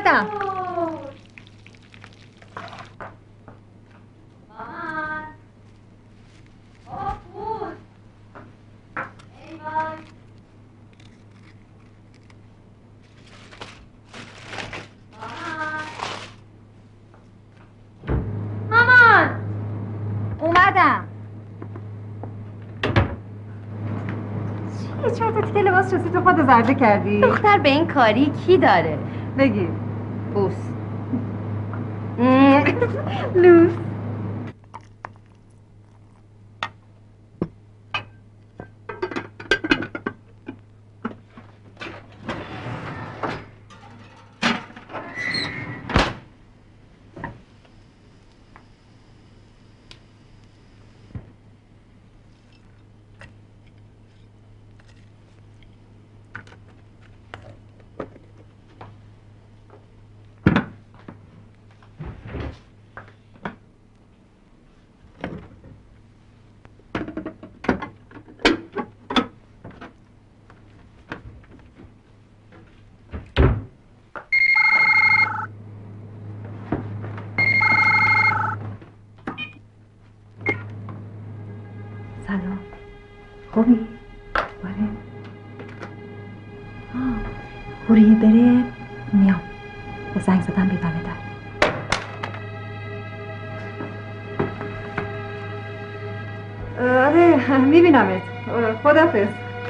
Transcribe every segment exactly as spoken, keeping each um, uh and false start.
اومدم. مامان اومدم. چیه چهار تا تیکه لباس شستی تو خود زرده کردی؟ دختر به این کاری کی داره؟ بگی بوس. لوس. سلام. خوبی؟ باره؟ آه. هوری بره میام. به زنگ زدم بیدمه در. آره میبینمت. خداحافظ.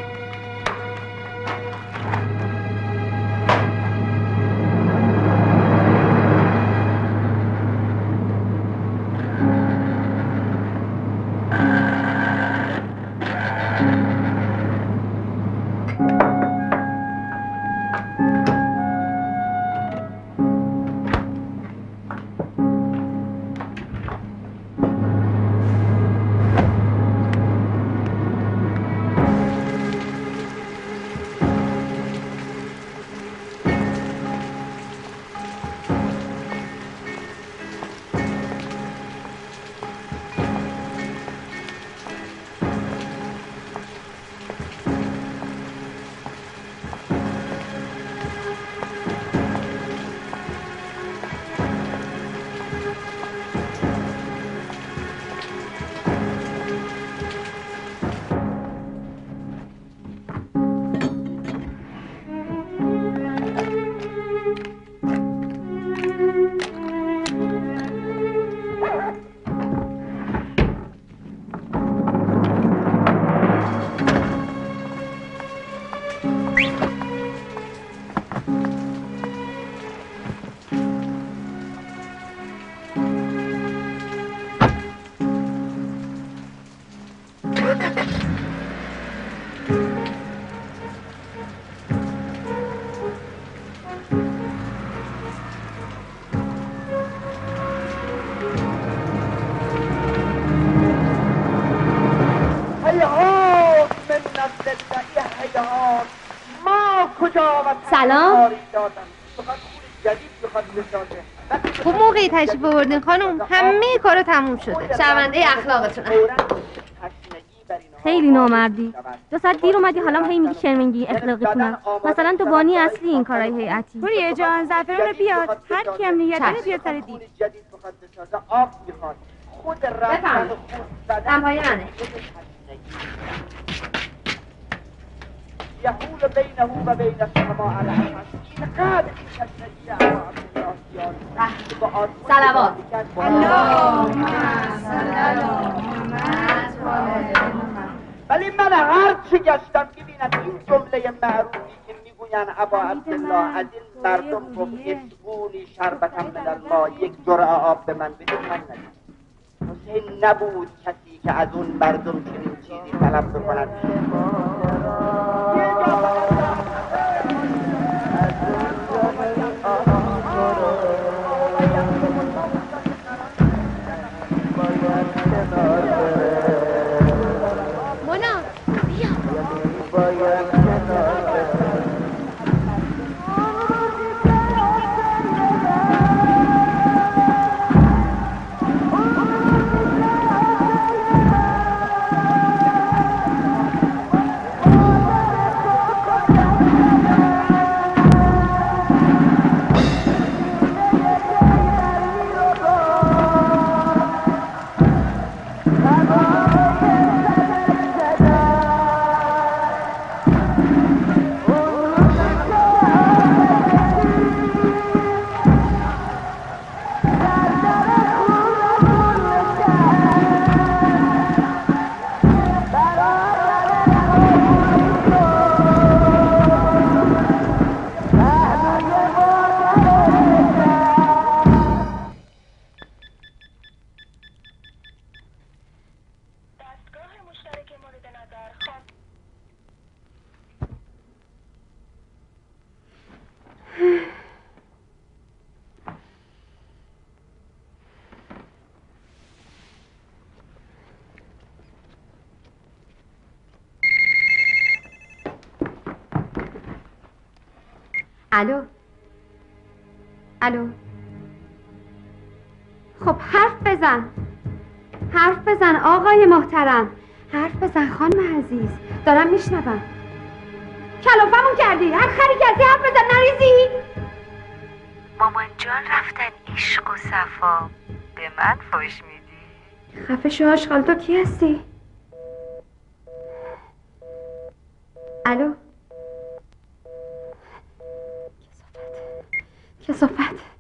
سلام. خوب موقعی تشریف آوردین خانم. همه کارا تموم شده. شرمنده اخلاقتونه. خیلی نامردی. دو ساعت دیر اومدی حالا هی میگی شرمنگی اخلاقتونه. مثلا تو بانی اصلی این کارهای هیئتی. پوریه جان زعفران رو بیار. هر کی هم نیت داره بیار سر دید. بفهم. دمپایی منه. يحول بينه وبين السماء على عرشه قاد صلوات اللهم ولی من هر چی گشتم ببینم این جمله معروفی که میگوین ابا عبدالله از این مردم گفت اسقونی شربتم من الماء، یک جرعه آب به من بدید، من ندید. حسین نبود کسی که از اون مردم چنین چیزی طلب بکند. مونا بیا. الو الو خب حرف بزن حرف بزن آقای محترم حرف بزن خانم عزیز دارم میشنوم کلافمون کردی هر خری کردی حرف بزن نریزی مامان جان رفتن عشق و صفا به من فوش میدی؟ خفه شو آشغال تو کی هستی؟ الو کثافت کثافت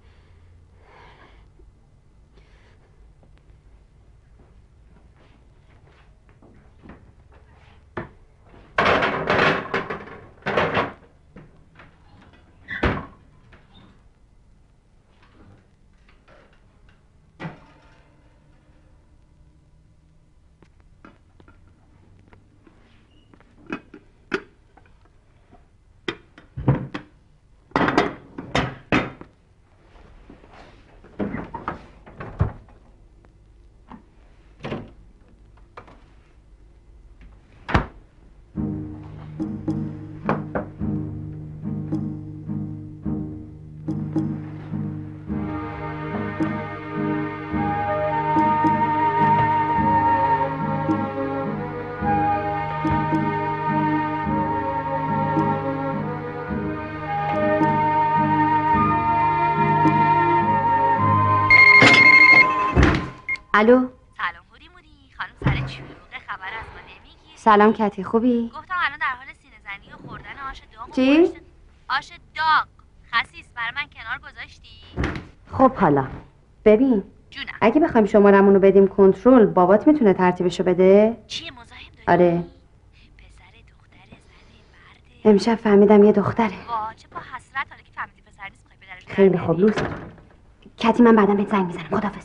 الو سلام هوری موری خانم سر چلوغه خبر از ما نمیگی؟ سلام کتی خوبی؟ گفتم الان در حال سینه زنی و خوردن آش داغ. چی؟ آش داغ خسیس بر من کنار گذاشتی؟ خب حالا ببین جونم اگه بخوایم شمارمون رو بدیم کنترل بابات میتونه ترتیبشو بده؟ چیه مزاحم داری؟ آره پسر دختر زنه مرده امشب فهمیدم یه دختره وا چه با حسرت حالا که فهمیدی پسر نیست میخوای پدرش خیلی خوب لوس کتی من بعدم بهت زنگ میزنم خدافظ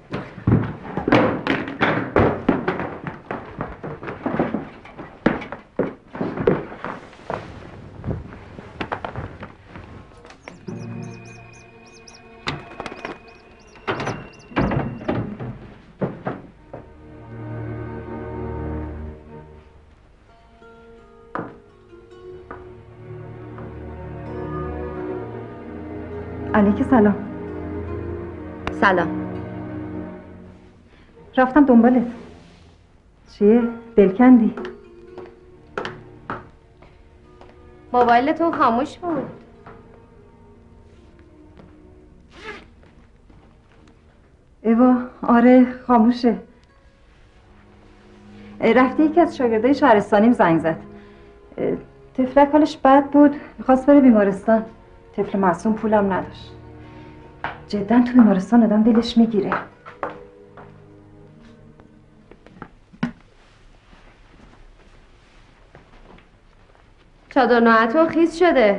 علیک سلام. سلام. رفتم دنبالت. چیه؟ دلکندی؟ موبایلتون خاموش بود. ایوا آره خاموشه. رفته یکی از شاگردای شهرستانیم زنگ زد. طفلک حالش بد بود، میخواست بره بیمارستان. طفل معصوم پولم نداشت. جدا تو بیمارستان آدم دلش میگیره. چادر نوعتون خیس شده.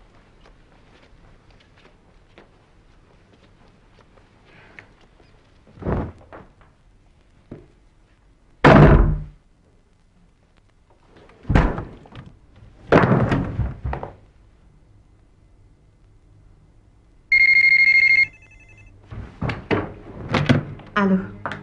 الو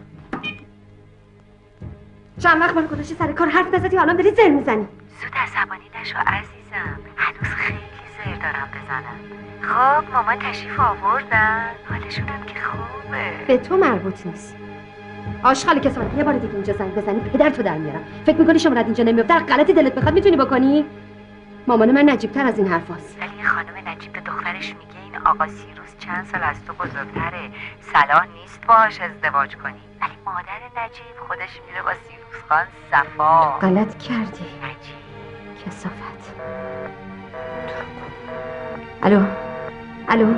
چند وقت من گذاشتی سر کار حرف نزدی حالا داری زر میزنی زود عصبانی نشو عزیزم، هنوز خیلی زر دارم بزنم. خب مامان تشریف آوردن، حالشونم که خوبه. به تو مربوط نیست. آشغال کسافت یه بار دیگه اینجا زنگ بزنی پدر تو در میارم. فکر میکنی شمارت اینجا نمیفته؟ هر غلطی دلت بخواد میتونی بکنی؟ مامان من نجیب تر از این حرفاست. ولی خانم نجیب به دخترش میگه این آقا سیروس چند سال از تو بزرگتره، صلاح نیست باهاش ازدواج کنی. ولی مادر نجیب خودش میره با سیروس خان صفا. غلط کردی نجیب کسافت. الو الو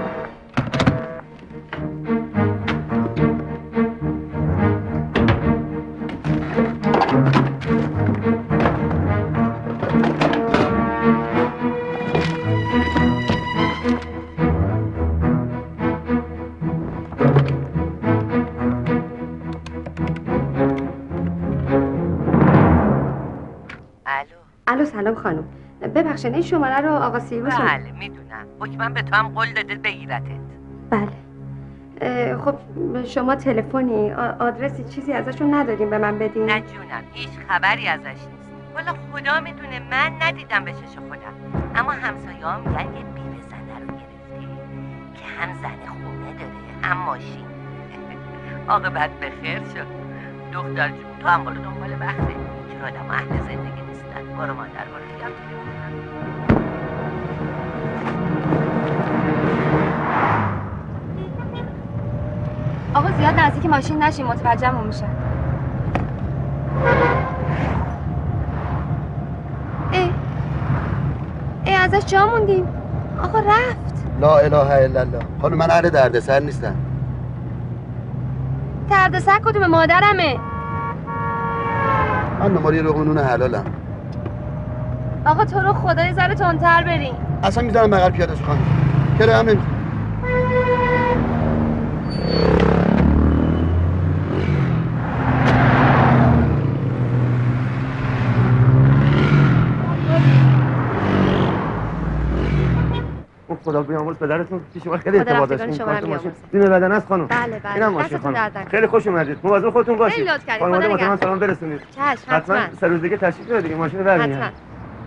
الو سلام خانم، ببخشید این شماره رو آقا سیروس. بله میدونم، حکمم به تو هم قول داده بگیرتت. بله. خب شما تلفنی آدرسی چیزی ازشون نداریم به من بدین؟ نه جونم، هیچ خبری ازش نیست. والا خدا میدونه من ندیدم به چش خودم، اما همسایه‌ها میگن یه بیوه زنه هم زن خونه داره هم ماشین. عاقبت به خیر شد. دختر جون تو هم برو دنبال بخته. چون آدم اهل زندگی نیستن. برو مادر برو خیام آقا زیاد نزدیک ماشین نشین، متوجهمون میشه. ای ای ازش جا موندیم. آقا رفت. لا اله الا الله. خانم من اهل دردسر نیستم. دردسر کدوم؟ مادرمه. من دنبال یه رغم نون حلالم. آقا تو رو خدا یه ذره تندتر بریم. اصلا میذارم بغل پیاده شو خانم. کرایه هم نمیخوام. خدا بیامرز پدرتون پیش شما خیلی اعتبار داشتین. شما رو بیامرز. دین بدن است خانم. بله بله. اینم ماشین خانم. خیلی خوش اومدید. مواظب خودتون باشید. خیلی لطف کردید. خانواده خدا من نگهدار. سلام برسونید. چشم حتما سه روز دیگه تشریف بیارید دیگه ماشین رو برمیارید. حتما.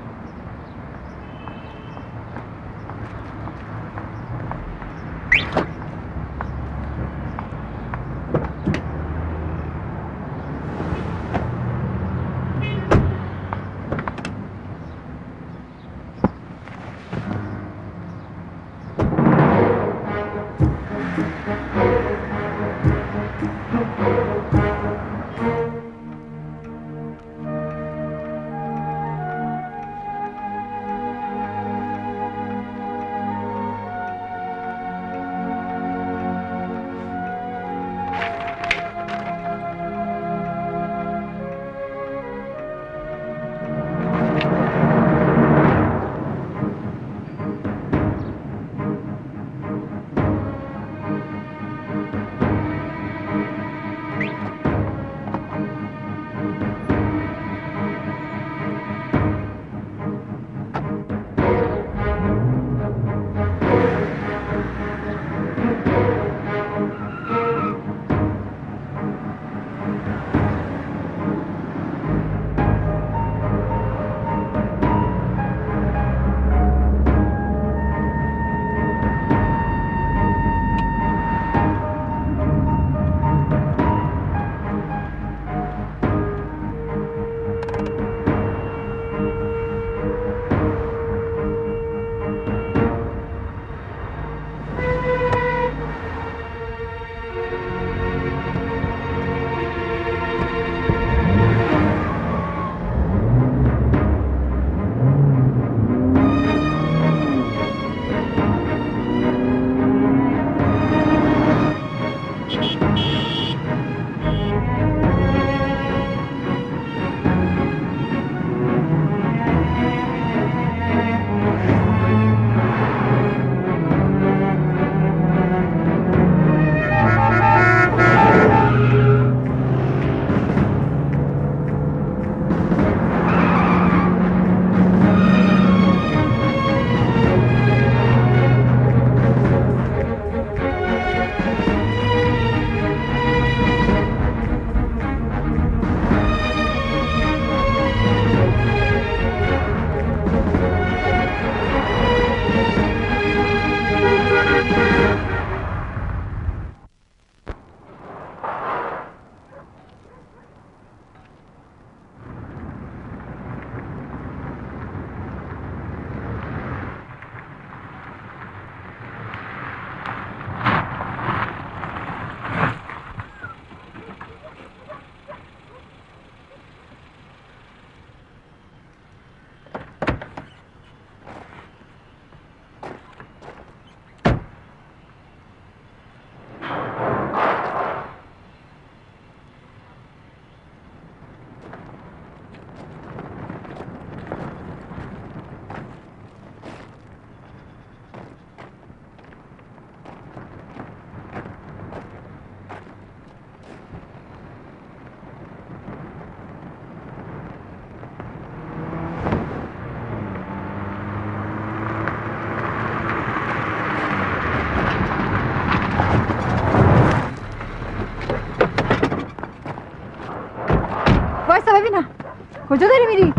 وایسا ببینم کجا داری میری؟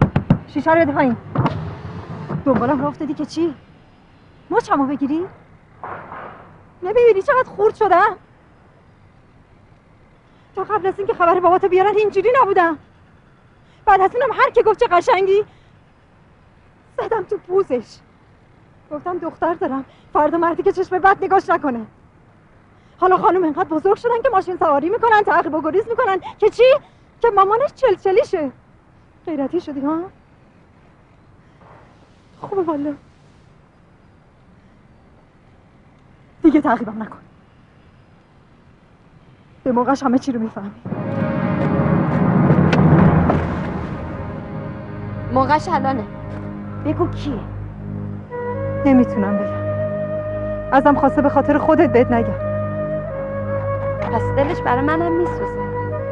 شیشه رو بده پایین. دنبالم راه افتادی که چی؟ مچمو بگیری؟ نمیبینی چقدر خورد شدم؟ تا قبل از اینکه خبر باباتو بیارن اینجوری نبودم. بعد از اونم هر کی گفت چه قشنگی زدم تو پوزش. گفتم دختر دارم، فردا مردی که چشم بد نگاش نکنه. حالا خانم اینقدر بزرگ شدن که ماشین سواری میکنن، تعقیب و گریز میکنن که چی؟ که مامانش چلچلیشه. غیرتی شدی ها؟ خوبه والا. دیگه تعقیبم نکن. به موقعش همه چی رو میفهمی. موقعش الانه. بگو کیه؟ نمیتونم بگم. ازم خواسته به خاطر خودت بهت نگم. پس دلش برای منم میسوزه.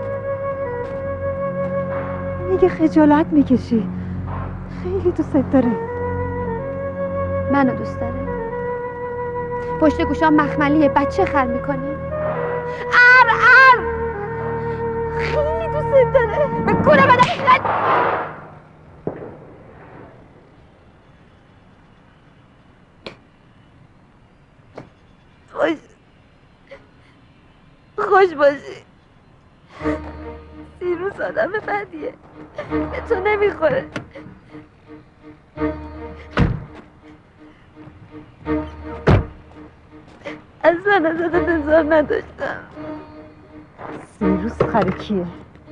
میگه خجالت میکشی. خیلی دوست داره. منو دوست داره. پشت گوشام مخملیه، بچه خر میکنی. ار ار خیلی دوست داره. به گونه بدن. خوش خوش باشی. سیروس آدم بدیه، به تو نمیخوره. اصلا ازت انتظار نداشتم. سیروس خرکیه.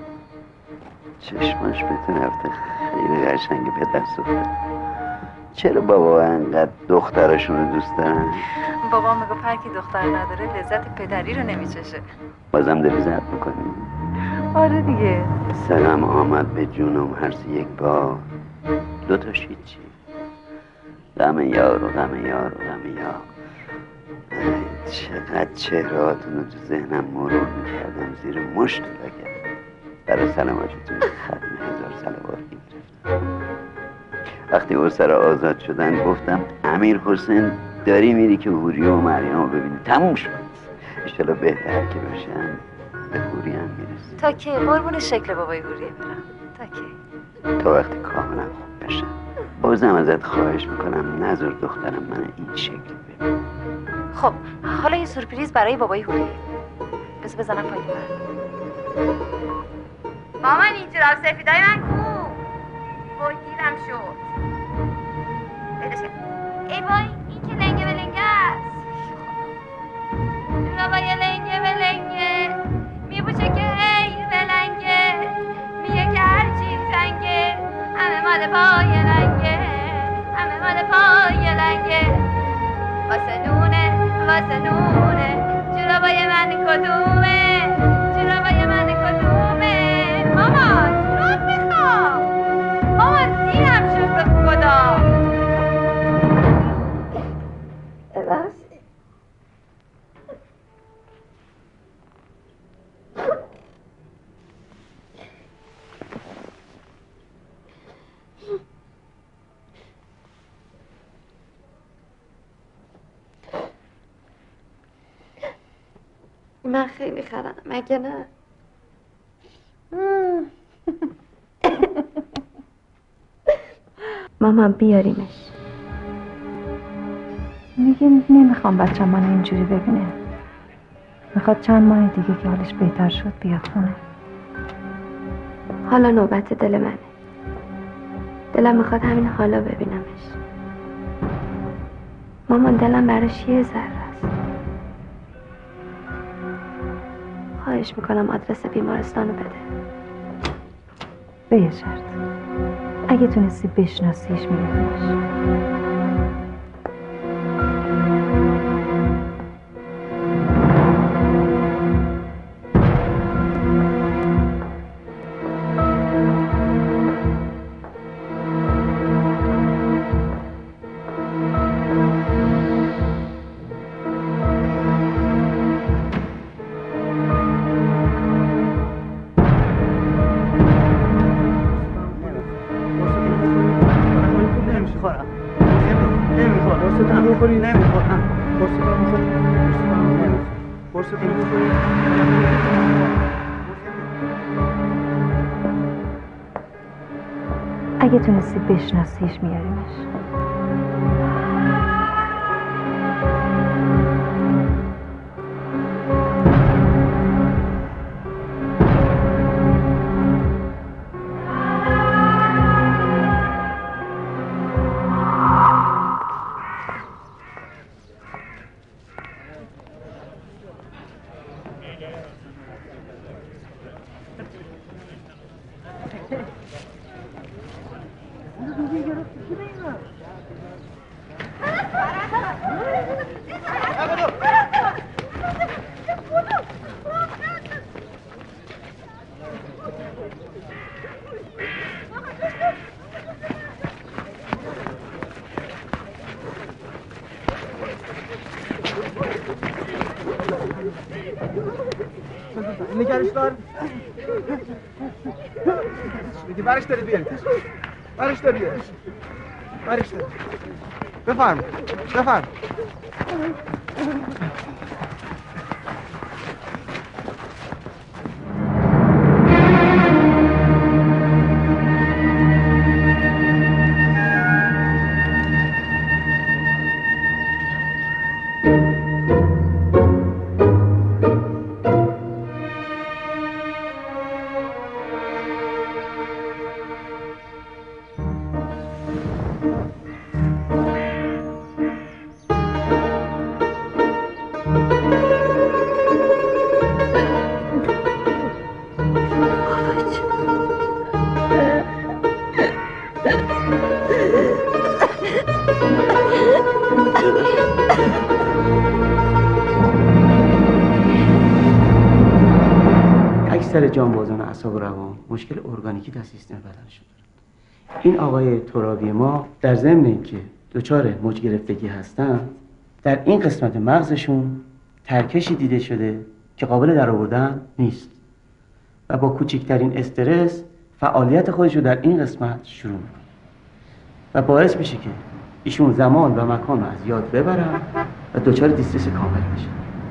چشماش به تو رفته، خیلی قشنگه پدر سوخته. چرا بابا انقدر دخترشون رو دوست دارن؟ بابا میگفت هر کی دختر نداره لذت پدری رو نمیچشه. بازم داری زد میکنی؟ آره دیگه. سلام آمد به جونم هر سی یک بار. دو تا هیچی. غم یار و غم یار و غم یار. چقدر چهرهاتون رو تو ذهنم مرور میکردم زیر مشت لگد. برای سلامتیتون ختم هزار صلوات میگرفتم. وقتی اسرا آزاد شدن گفتم امیر حسین داری میری که حوریه و مریم رو ببینی. تموم شد. انشالله بهتر که باشن به حوریه هم میرسه. تا که قربون شکل بابای حوریه برم. تا که تا وقتی کاملا خوب بشن. بازم ازت خواهش میکنم نذار دخترم من این شکل ببین. خب حالا یه سورپریز برای بابای حوریه. بذار بزنم پای من. مامان این جراب سفیدای من کو؟ وای دیرم شد. پیداش کرد. ای وای این که لنگه به لنگه است. جرابای لنگه به لنگه میبوشه که هی بلنگه. میگه که هرچی زنگه همه مال پای لنگه، همه مال پای لنگه. واسه نونه واسه نونه جرابای من کدومه، جرابای من کدومه. مامان جراب میخوام. مامان دیرم شد به خدا. من خیلی خرم مگه نه؟ مامان بیاریمش. میگه نمیخوام بچم منو اینجوری ببینه. میخواد چند ماه دیگه که حالش بهتر شد بیاد خونه. حالا نوبت دل منه. دلم میخواد همین حالا ببینمش. مامان دلم براش یه ذره است. خواهش میکنم آدرس بیمارستانو بده. به یه شرط. اگه تونستی بشناسیش میبینیش. اگه تونستی بشناسیش میاریمش. نگرش دار میگی برش داری بیارید برش داری بیارید برش داری بفرم بفرم اکثر جانبازان اعصاب و روان مشکل ارگانیکی در سیستم بدنشون دارن. این آقای ترابی ما در ضمن اینکه دچار موج گرفتگی هستن، در این قسمت مغزشون ترکشی دیده شده که قابل درآوردن نیست و با کوچکترین استرس فعالیت خودش رو در این قسمت شروع میکنه و باعث میشه که ایشون زمان و مکان رو از یاد ببرن و دچار دیسترس کامل بشه.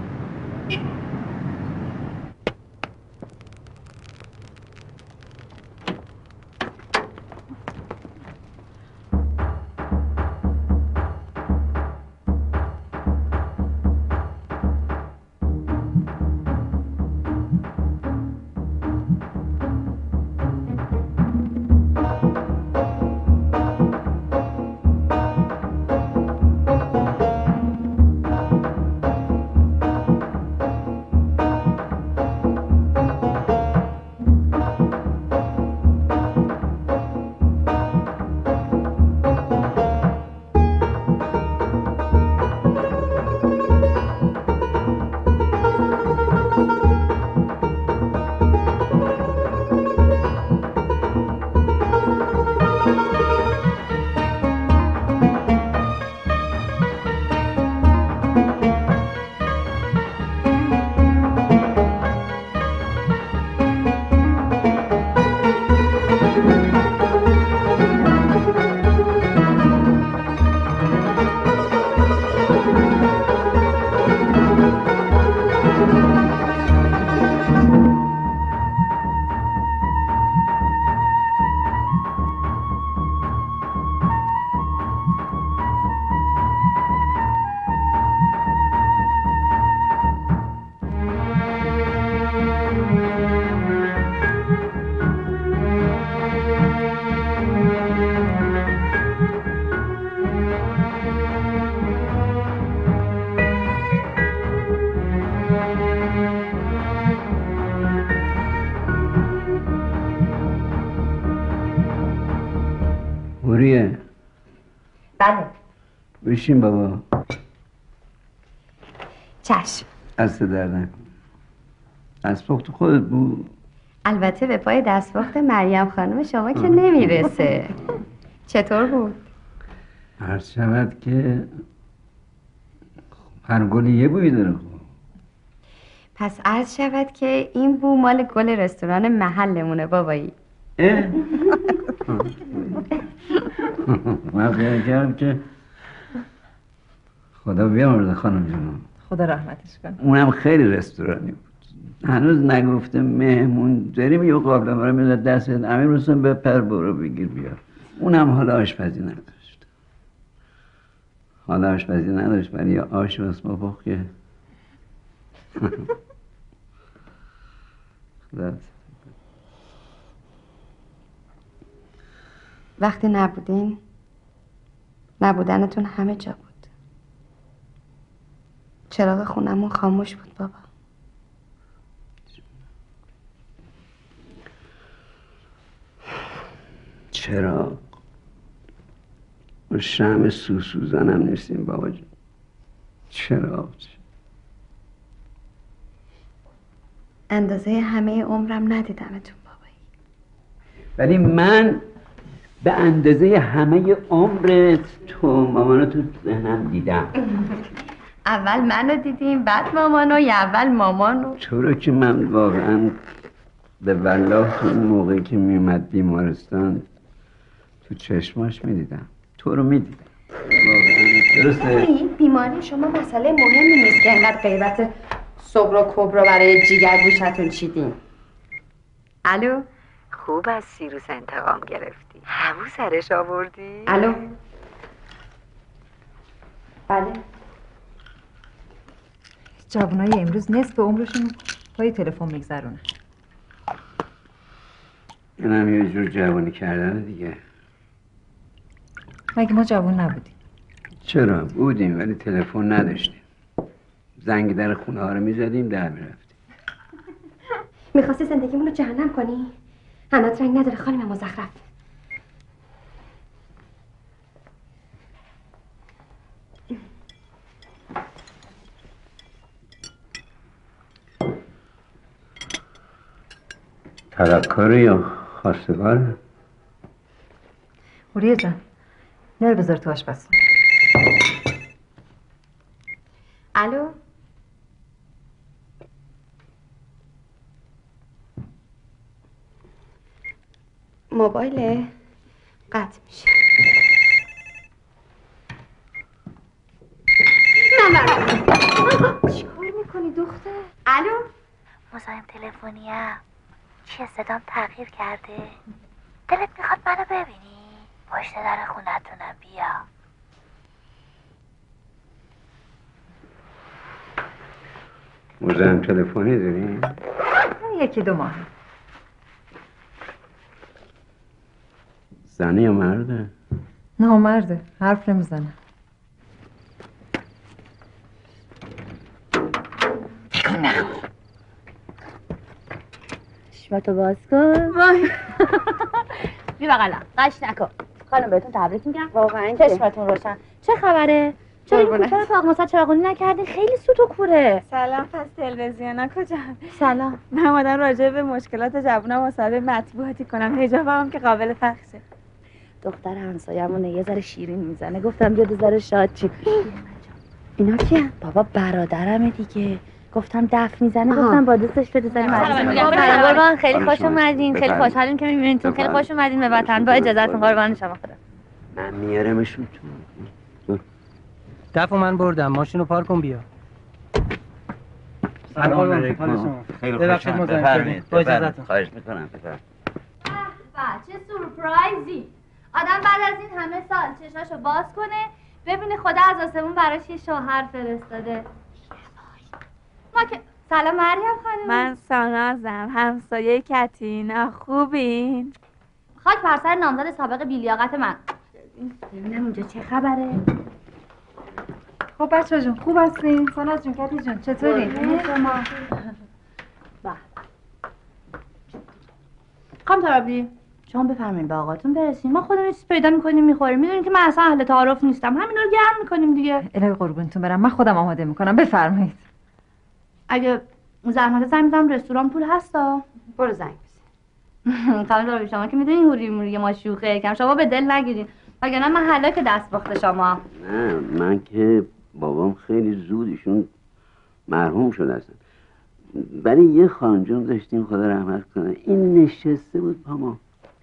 موریه. بله. بشین بابا. چشم. دست در نکن. دستپخت خودت بود؟ البته به پای دستپخت مریم خانم شما که نمیرسه. چطور بود؟ عرض شود که هر گلی یه بویی داره. پس عرض شود که این بو مال گل رستوران محلمونه بابایی. اه؟ من خیال کردم که خدا بیامرزه خانم جونم. خدا رحمتش کنه. اونم خیلی رستورانی بود. هنوز نگفته مهمون داریم یه قابلمه رو میزد دست امیر حسین بپر برو بگیر بیار. اونم حالا آشپزی نداشت. حالا آشپزی نداشت ولی یا آش و اسمابخ که خدا. وقتی نبودین نبودنتون همه جا بود. چراغ خونمون خاموش بود بابا. چراغ و شمع سوسوزن هم نیستیم بابا جون. چراغ اندازه همه عمرم ندیدمتون بابایی. ولی من به اندازه همه عمرت تو مامانو تو ذهنم دیدم. اول منو دیدیم بعد مامانو یا اول مامانو؟ تو رو که من واقعا به والله تو اون موقعی که میومد بیمارستان تو چشماش میدیدم، تو رو میدیدم واقعا. درسته؟ این بیماری شما مسئله مهمی نیست که اینقدر غیبت صبر و کبرا برای جیگر گوشتون چیدین. الو؟ خوب از سیروس انتقام گرفتی. همو سرش آوردی؟ الو؟ بله؟ جوانای امروز نصف عمرشون پای تلفن میگذرونن. اینم یه جور جوانی کردن دیگه. مگه ما جوان نبودیم؟ چرا؟ بودیم ولی تلفن نداشتیم. زنگ در خونه ها رو میزدیم در میرفتیم. میخواستی زندگیمون رو جهنم کنی؟ هنات رنگ نداره خانم مزخرف. طلبکاره یا خواستگاره؟ هوریه جان نر بذار تو آشپزخونه. الو؟ موبایل قطع میشه. چیکار میکنی دختر؟ الو؟ مزاحم تلفنیه. چیه صدام تغییر کرده؟ دلت میخواد منو ببینی؟ پشت در خونتونم بیا. مزاحم تلفنی داری؟ یکی دو ماه. زنی یا مرده؟ نه مرده، حرف نمیزنه. چشماتو باز کن. وای بی بقلا قش نکن. خانم بهتون تبریک میگم. واقعا چشمتون روشن. چه خبره؟ چرا این کوچه رو تاق مصد چراغونی نکردین؟ خیلی سوت و کوره. سلام. پس تلویزیونا کجا؟ سلام. من اومدم راجع به مشکلات جوونا مصاحبه مطبوعاتی کنم. حجابم هم که قابل پخشه. دختر همسایه‌مونه یه ذره شیرین میزنه. گفتم بیاد یه ذره شاد چی. اینا کیه؟ بابا برادرمه دیگه. گفتم دف میزنه. گفتم با دوستش بده زنی قربان. خیلی خوش اومدین. خیلی خوشحالیم که میبینیتون. خیلی خوش اومدین به وطن. با اجازهتون قربان شما خدا. من میارمشون تو. دفعه من بردم. ماشینو پارک کن بیا. سلام علیکم. خیلی خوشم. بفرمایید. با اجازهتون. خواهش میکنم. بفرمایید. چه سورپرایزی. آدم بعد از این همه سال چشاشو باز کنه ببینه خدا از آسمون براش یه شوهر فرستاده. ما که سلام مریم خانم. من سانازم، همسایه کتینا. خوبین؟ خاک بر سر نامزد سابق بیلیاقت من. ببینم اونجا چه خبره؟ خب بچه جون خوب هستین؟ ساناز جون کتی جون چطوری؟ شما خانم ترابی شما بفرمایید به آقاتون برسیم. ما خودمون چیز پیدا میکنیم میخوریم. میدونید که من اصلا اهل تعارف نیستم. همینا رو گرم میکنیم دیگه. الهی قربونتون برم. من خودم آماده میکنم. بفرمایید. اگه زحمت زنگ بزنم رستوران پول هستا؟ برو زنگ بزن. خانم ترابی شما که میدونین هوری موری ما شوخه یکم. شما به دل نگیرین. وگرنه من هلاک دست باخته شما. نه من که بابام خیلی زود ایشون مرحوم شده هستن. ولی یه خانجون داشتیم خدا رحمت کنه. این نشسته بود پا ما.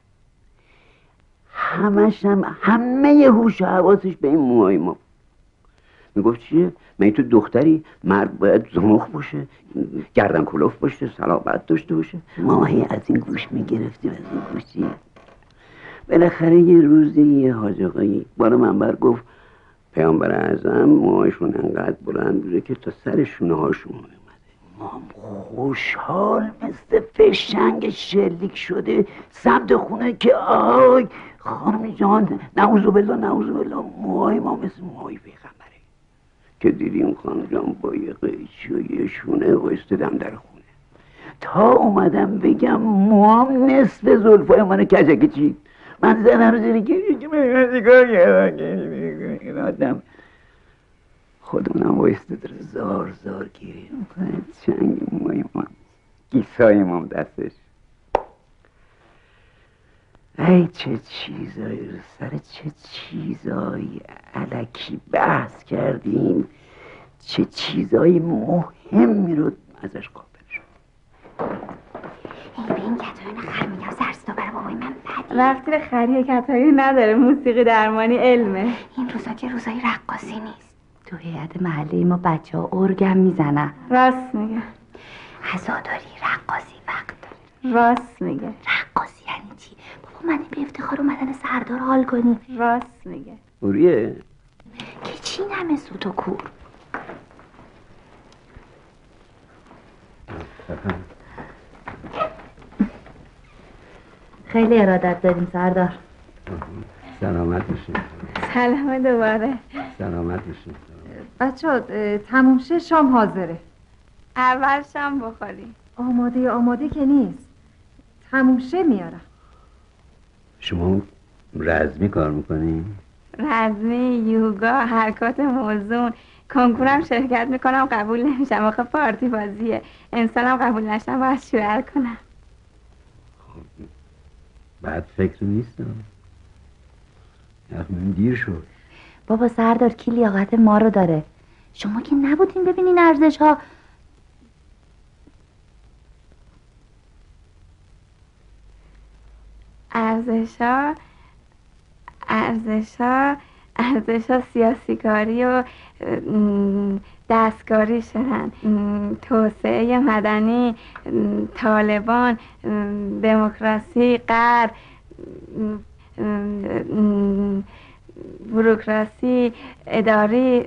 همش هم همه هوش و حواسش به این موهای ما. میگفت چیه؟ مگه تو دختری مرد باید زمخ باشه، گردن کلوف باشه، صلابت داشته باشه. ما هی از این گوش میگرفتیم از این گوشی. بالاخره یه روزی یه حاج آقایی بالا منبر گفت پیامبر اعظم موهاشون انقدر بلند بوده که تا سر شونه هاشون اومده. ما خوشحال مثل فشنگ شلیک شده سمت خونه که آی خانم جان نعوذ بالله نعوذ بالله موهای ما مثل موهای پیغمبره. که دیدیم خانم جان با یه قیچی و یه شونه وایستادم در خونه تا اومدم بگم موام نصف زلفای من کجکی چید. من زنم رو زیر که آدم خودمونم وایستاد رو زار زار گیری میکنه. چنگ موی ما گیسای مام دستش. ای چه چیزایی رو سر چه چیزایی علکی بحث کردیم. چه چیزایی مهمی رو ازش قابل شد. ای به این کتایون خر میگم سرستا برای بابای من بدی. وقتی به خری کتایی نداره، موسیقی درمانی علمه. این روزا که روزای رقاصی نیست. تو هیئت محله ما بچه ها ارگم میزنن. راست میگه. عزاداری رقاصی وقت داره. راست میگه. رقاصی یعنی چی؟ بابا اومدیم به افتخار اومدن سردار حال کنیم. راست میگه. اوریه که چی نمه سوت و کور. خیلی ارادت داریم سردار. سلامت باشین. سلام دوباره. سلامت باشین. بچه ها تموم شه، شام حاضره. اول شام بخوریم. آماده آماده که نیست، تموم شه میارم. شما رزمی کار میکنی؟ رزمی، یوگا، حرکات موزون، کنکورم شرکت میکنم قبول نمیشم. آخه پارتی بازیه، انسانم قبول نشم باید شوهر کنم. خب بعد فکر نیستم، یخمون دیر شد. بابا سردار کی لیاقت ما رو داره؟ شما که نبودین ببینین ارزش ها. ارزش ها ارزش ها ارزش ها سیاسی کاری و دستکاری شدن. توسعه مدنی، طالبان، دموکراسی، غرب، بوروکراسی، اداری.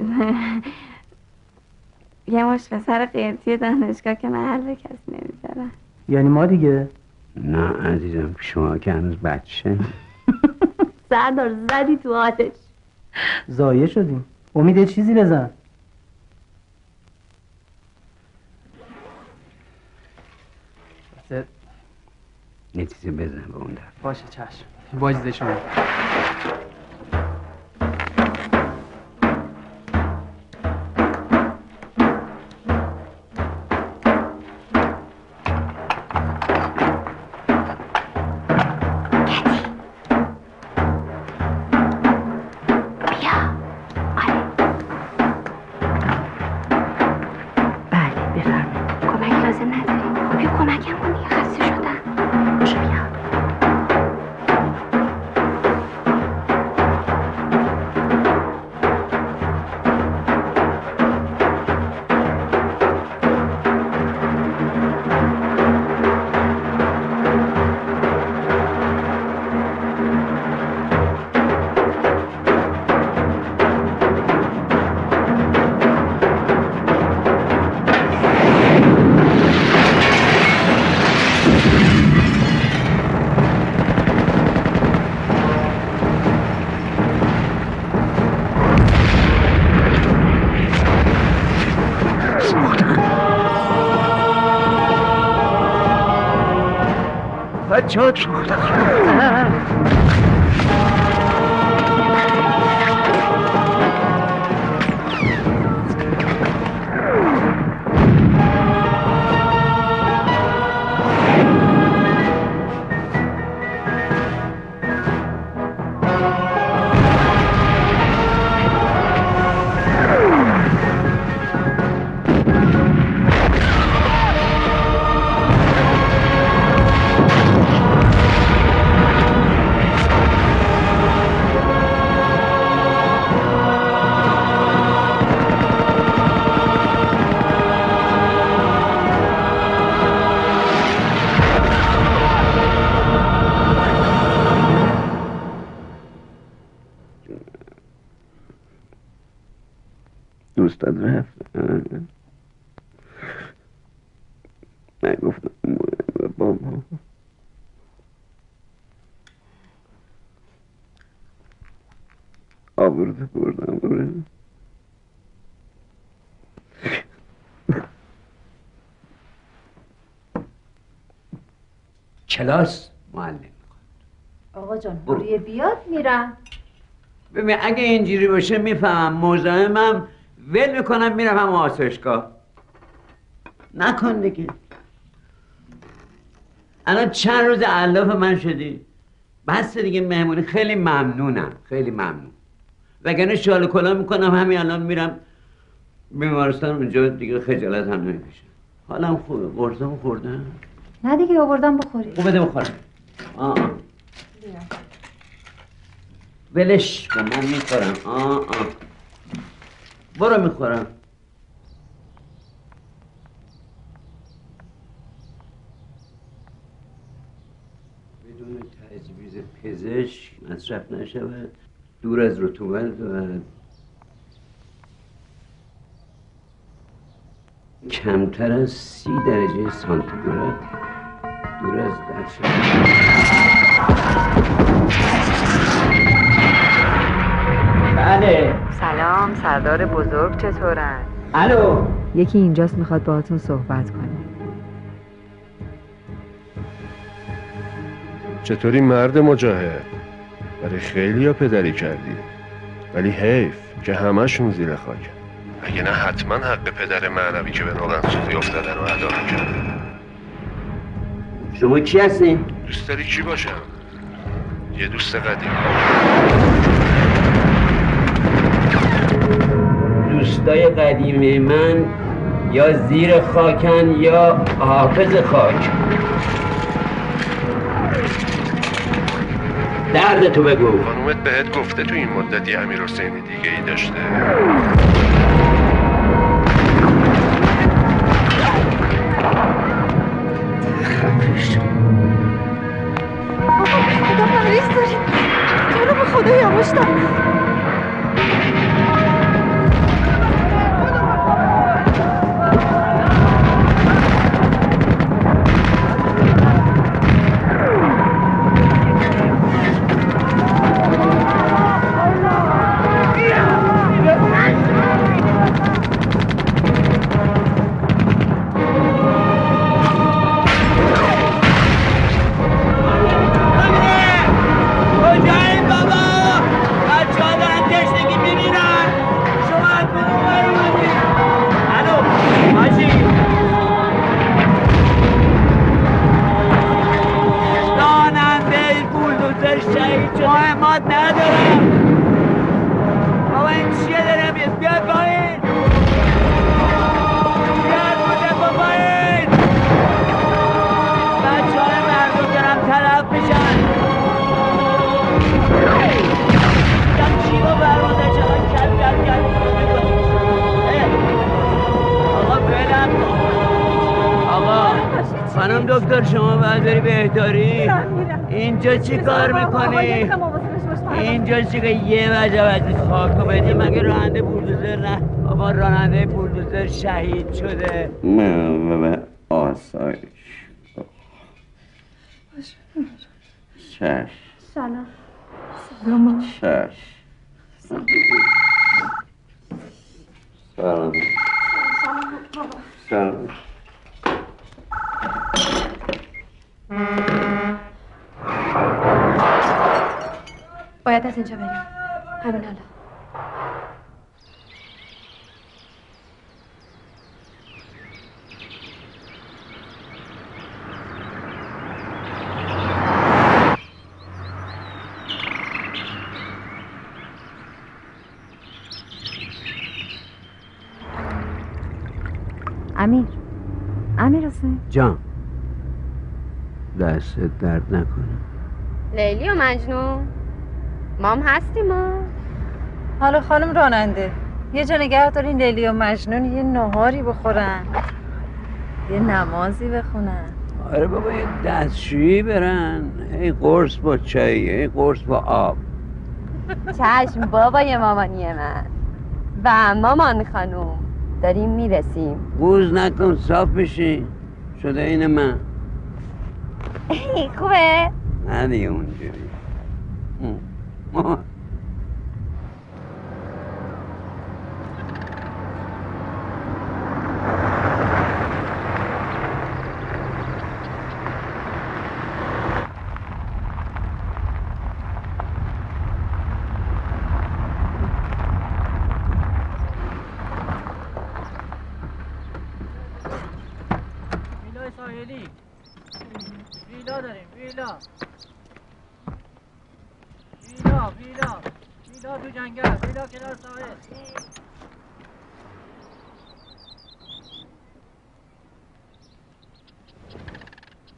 یه مش پسر قیرتی دانشگاه که محل کسی نمیذارن. یعنی ما دیگه؟ نه عزیزم، شما که هنوز بچه. سردار زدی تو آتش. زایه شدیم. امید چیزی بزن. یه چیزی بزن به اون در. باشه چشم. واجد شما. بچه‌ها سوختن. دوستت رفت. نگفتم بابا. آبرده بردم بره. کلاس معلم. آقا جان حوریه بیاد میرم. ببین اگه اینجوری باشه میفهمم، مزاحمم، ول میکنم میرم هم آسایشگاه. نکن دیگه. الان چند روز علاف من شدی. بس دیگه مهمونی. خیلی ممنونم، خیلی ممنون. وگرنه شال کلا میکنم همین الان میرم بیمارستان اونجا دیگه خجالت هم نمیکشم. حالم خوبه. قرصم خوردم؟ نه دیگه آوردم بخوری. خوب بده بخورم. آه آه. ولش کن من میخورم. آه آه. برو میخورم. بدون تجویز پزشک مصرف نشود، دور از رطوبت و کمتر از سی درجه سانتیگراد دور از درچه. بله. سلام، سردار بزرگ چطورن؟ الو. یکی اینجاست میخواد باهاتون صحبت کنه. چطوری مرد مجاهد؟ برای خیلی ها پدری کردی، ولی حیف که همه‌شون زیر خاکن. اگه نه حتما حق پدر معنوی که به روغن سوزی افتاده رو ادا می‌کردی. شما کی هستین؟ دوست داری کی باشم؟ یه دوست قدیم. دوستای قدیمی من یا زیر خاکن یا حافظ خاک. درد تو بگو. خانومت بهت گفته تو این مدتی امیر حسینی دیگه ای داشته؟ خدا مریض داری. تو رو به خدا یواشتم. خانم دکتر شما باید بری بهداری. اینجا چی کار میکنی؟ اینجا چی که یه وجب از این خاکو بدی؟ مگه راننده بولدوزر نه؟ بابا راننده بولدوزر شهید شده. من آسایش چش سلام. سلام. چش سلام. سلام. باید از اینجا بریم. همین حالا. امیر امیر حسین جان، دست درد نکنه. لیلی و مجنون مام هستیم ما. حالا خانم راننده یه جا نگه دارین لیلی و مجنون یه نهاری بخورن، یه نمازی بخونن. آره بابا یه دستشویی برن، ای قرص با چای، ای قرص با آب. چشم بابای مامانی من و مامان خانوم داریم میرسیم. گوز نکن صاف بشی، شده این من. خوبه؟ نه دیگه اونجوری. ساحلی ویلا داریم. ویلا ویلا ویلا ویلا تو جنگل، ویلا کنار ساحل.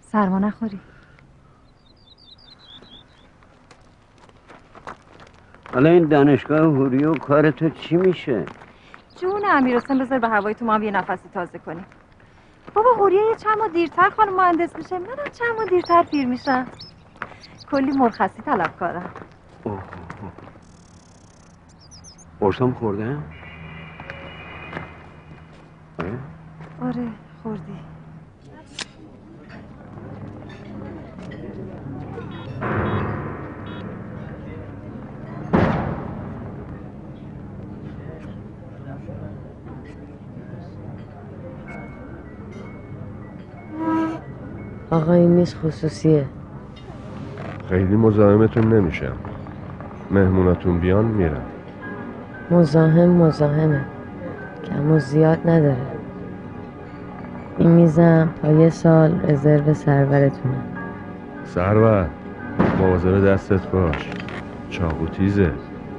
سرما نخوری. حالا این دانشگاه هوری و کار تو چی میشه؟ جون امیرحسین بذار به هوای تو ما هم یه نفسی تازه کنیم. بابا هوریه یه چند ماه دیرتر خانم مهندس میشه، منم چند ماه دیرتر پیر میشم. کلی مرخصی طلب کارم. قرصام خورده؟ آره؟ آره خوردی. آقا این میز خصوصیه. خیلی مزاحمتون نمیشم. مهموناتون بیان میرم. مزاحم مزاحمه، کم و زیاد نداره. این میزم تا یه سال رزرو سرورتونه. سرور مواظب دستت باش، چاقو تیزه.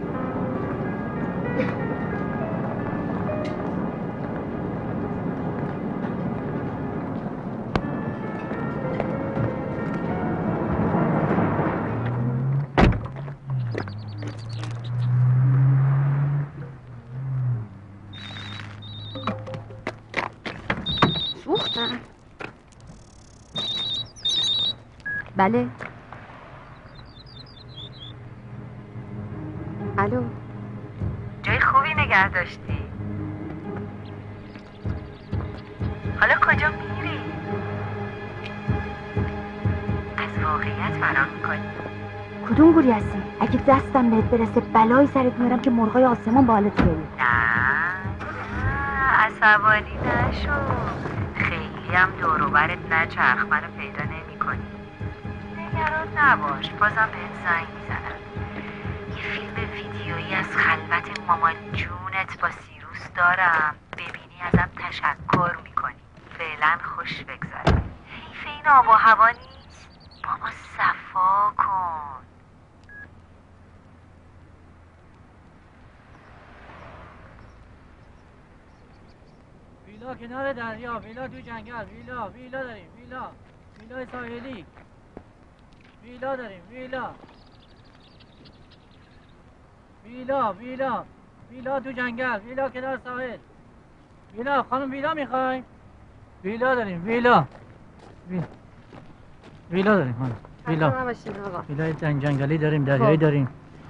بله. الو. جای خوبی نگه داشتی. حالا کجا میری؟ از واقعیت فرار میکنی. کدوم گوری هستی؟ اگه دستم بهت برسه بلایی سرت میارم که مرغای آسمان بالت بیاری. نه عصبانی نشو. خیلی هم دوروبرت نچرخ، منو پیدا نمی کنی. نگران نباش، بازم بهت زنگ میزنم. یه فیلم ویدیویی از خلوت مامان جونت با سیروس دارم، ببینی ازم تشکر میکنی. فعلا خوش بگذره. حیف این آب و هوا نیست. بابا صفا کن. ویلا کنار دریا، ویلا تو جنگل، ویلا ویلا داریم، ویلا ویلا ساحلی، ویلا داریم، ویلا ویلا ویلا ویلا تو جنگل، ویلا کنار ساحل، ویلا خانم ویلا میخوای؟ ویلا داریم، ویلا ویلا, ویلا داریم خانم، ویلا ویلا جنگ جنگلی داریم، دریایی داریم.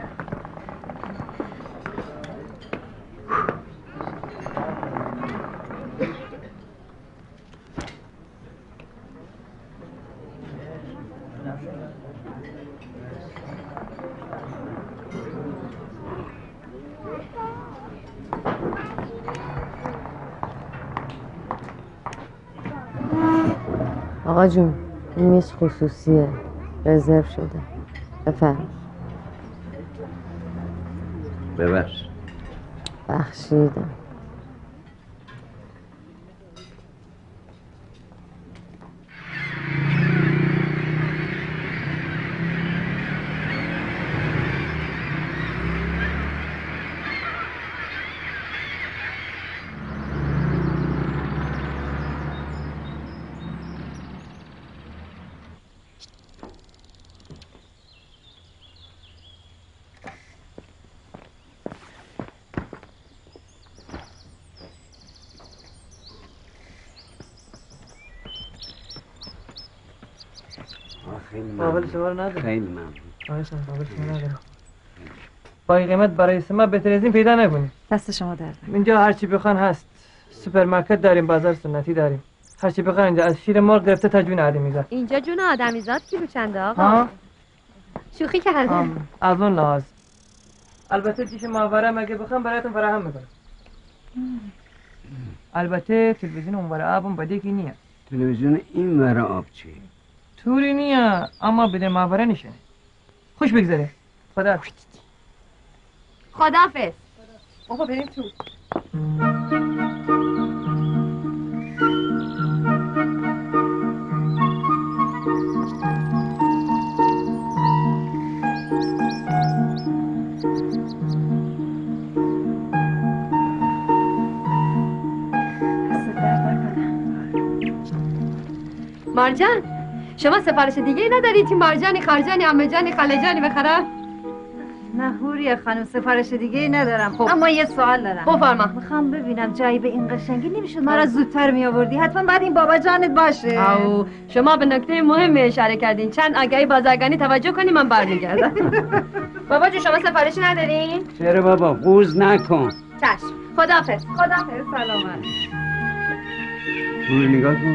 آقا جون این میز خصوصیه، رزرو شده. بفرم. ببخش. بخشیدم. قابل شما رو ندارم. خیلی ممنون. آیشان قابل شما ندارم. با قیمت برای شما بهتر از این پیدا نکنید. دست شما درد. اینجا هر چی بخوان هست. سوپرمارکت داریم، بازار سنتی داریم. هر چی بخوان اینجا، از شیر مرغ گرفته تا جون آدمیزاد. اینجا جون آدمیزاد کیلو چنده آقا؟ ها؟ شوخی کرده. از اون لحاظ. البته چیش ماهواره مگه بخوام براتون فراهم میکنم. البته تلویزیون اونور آبم بده کی نیه. تلویزیون این ور آب چی؟ توری نیه اما بده ماهواره نشنه. خوش بگذره. خدا خدافظ. بابا بریم تو. مارجان شما سفارش دیگه ای نداری؟ تیمارجانی، خارجانی، عمجانی، خالجانی بخرم؟ نه هوریه خانم، سفارش دیگه ای ندارم. خب اما یه سوال دارم. بفرما. میخوام ببینم جایی به این قشنگی نمیشد ما را زودتر می آوردی؟ حتما بعد این بابا جانت باشه. او شما به نکته مهمی اشاره کردین. چند آگهی بازرگانی توجه کنی من برمیگردم. بابا جو شما سفارشی ندارین؟ چرا بابا قوز نکن. چشم. خداحافظ. خداحافظ. سلامت. برو نگاه کن.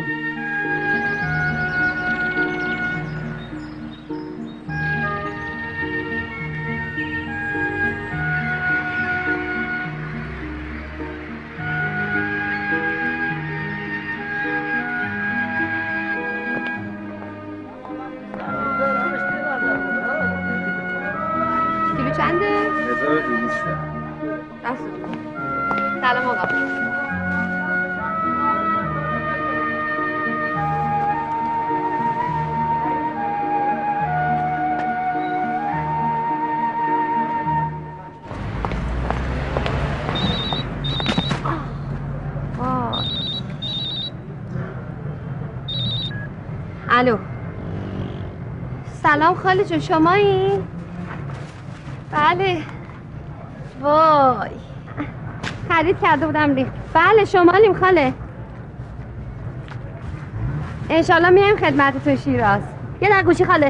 کیلو چنده؟ هزار و دویست. سلام آقا. الو. سلام خاله جون، شمایی؟ بله. وای خرید کرده بودم ریخت. بله شمالیم خاله. انشالله میایم خدمتتون شیراز. یه در گوشی خاله.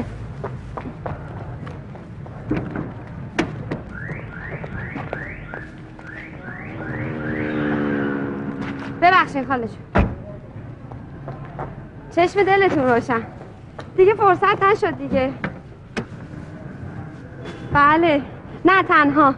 ببخشید خاله جون. چشم دلتون روشن. دیگه فرصت نشد دیگه. بله نه تنها.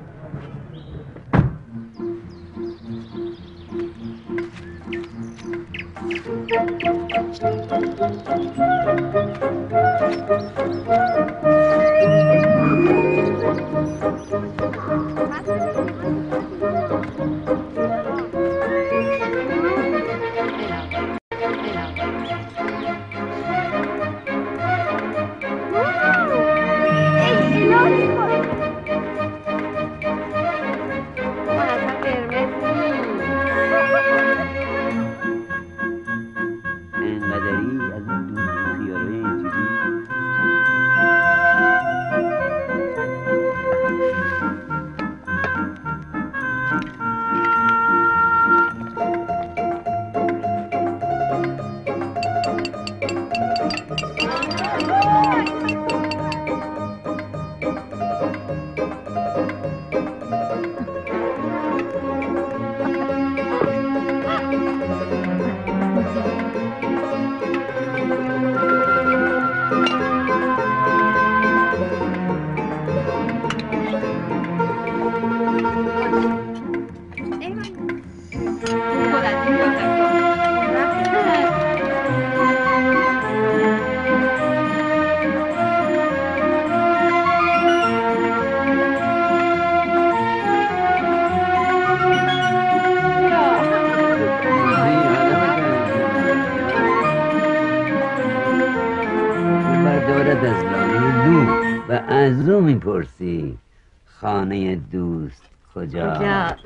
میپرسی خانه دوست کجا؟ کجاست؟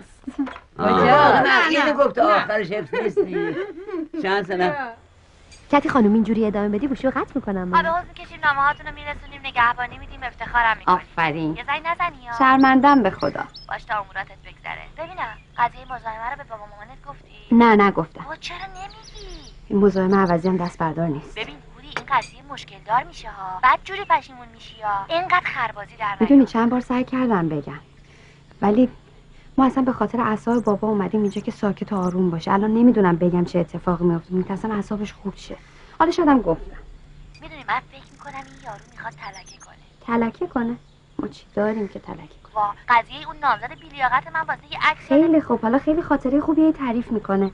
کجا؟ نه اینو گفت آخرش حفظ نیستی. چند سنه؟ کتی خانم اینجوری ادامه بدی گوشو قطع میکنم. آره حوض میکشیم نامه هاتون رو میرسونیم نگهبانی میدیم افتخارم میکنیم. آفرین. یه زنگ نزنی ها. شرمندم به خدا. باش تا اموراتت بگذره. ببینم قضیه مزاحمه رو به بابا مامانت گفتی؟ نه نگفتم. با چرا نمیگی؟ این مزاحمه عوضی هم دست بردار نیست. ببین پوری این قضیه مشکل دار میشه ها. بعد جوری پشیمون میشی ها. اینقدر خربازی در نیار. میدونی چند بار سعی کردم بگم. ولی ما اصلا به خاطر اعصاب بابا اومدیم اینجا که ساکت و آروم باشه. الان نمیدونم بگم چه اتفاقی میفته. میترسم اعصابش خورد شه. حالا شدم گفتم. میدونی من فکر میکنم این یارو میخواد تلکه کنه. تلکه کنه؟ ما چی داریم که تلکه کنه؟ وا قضیه اون نامزد بی‌لیاقت من واسه یه عکس خیلی خوب. حالا خیلی خاطره خوبیه تعریف میکنه.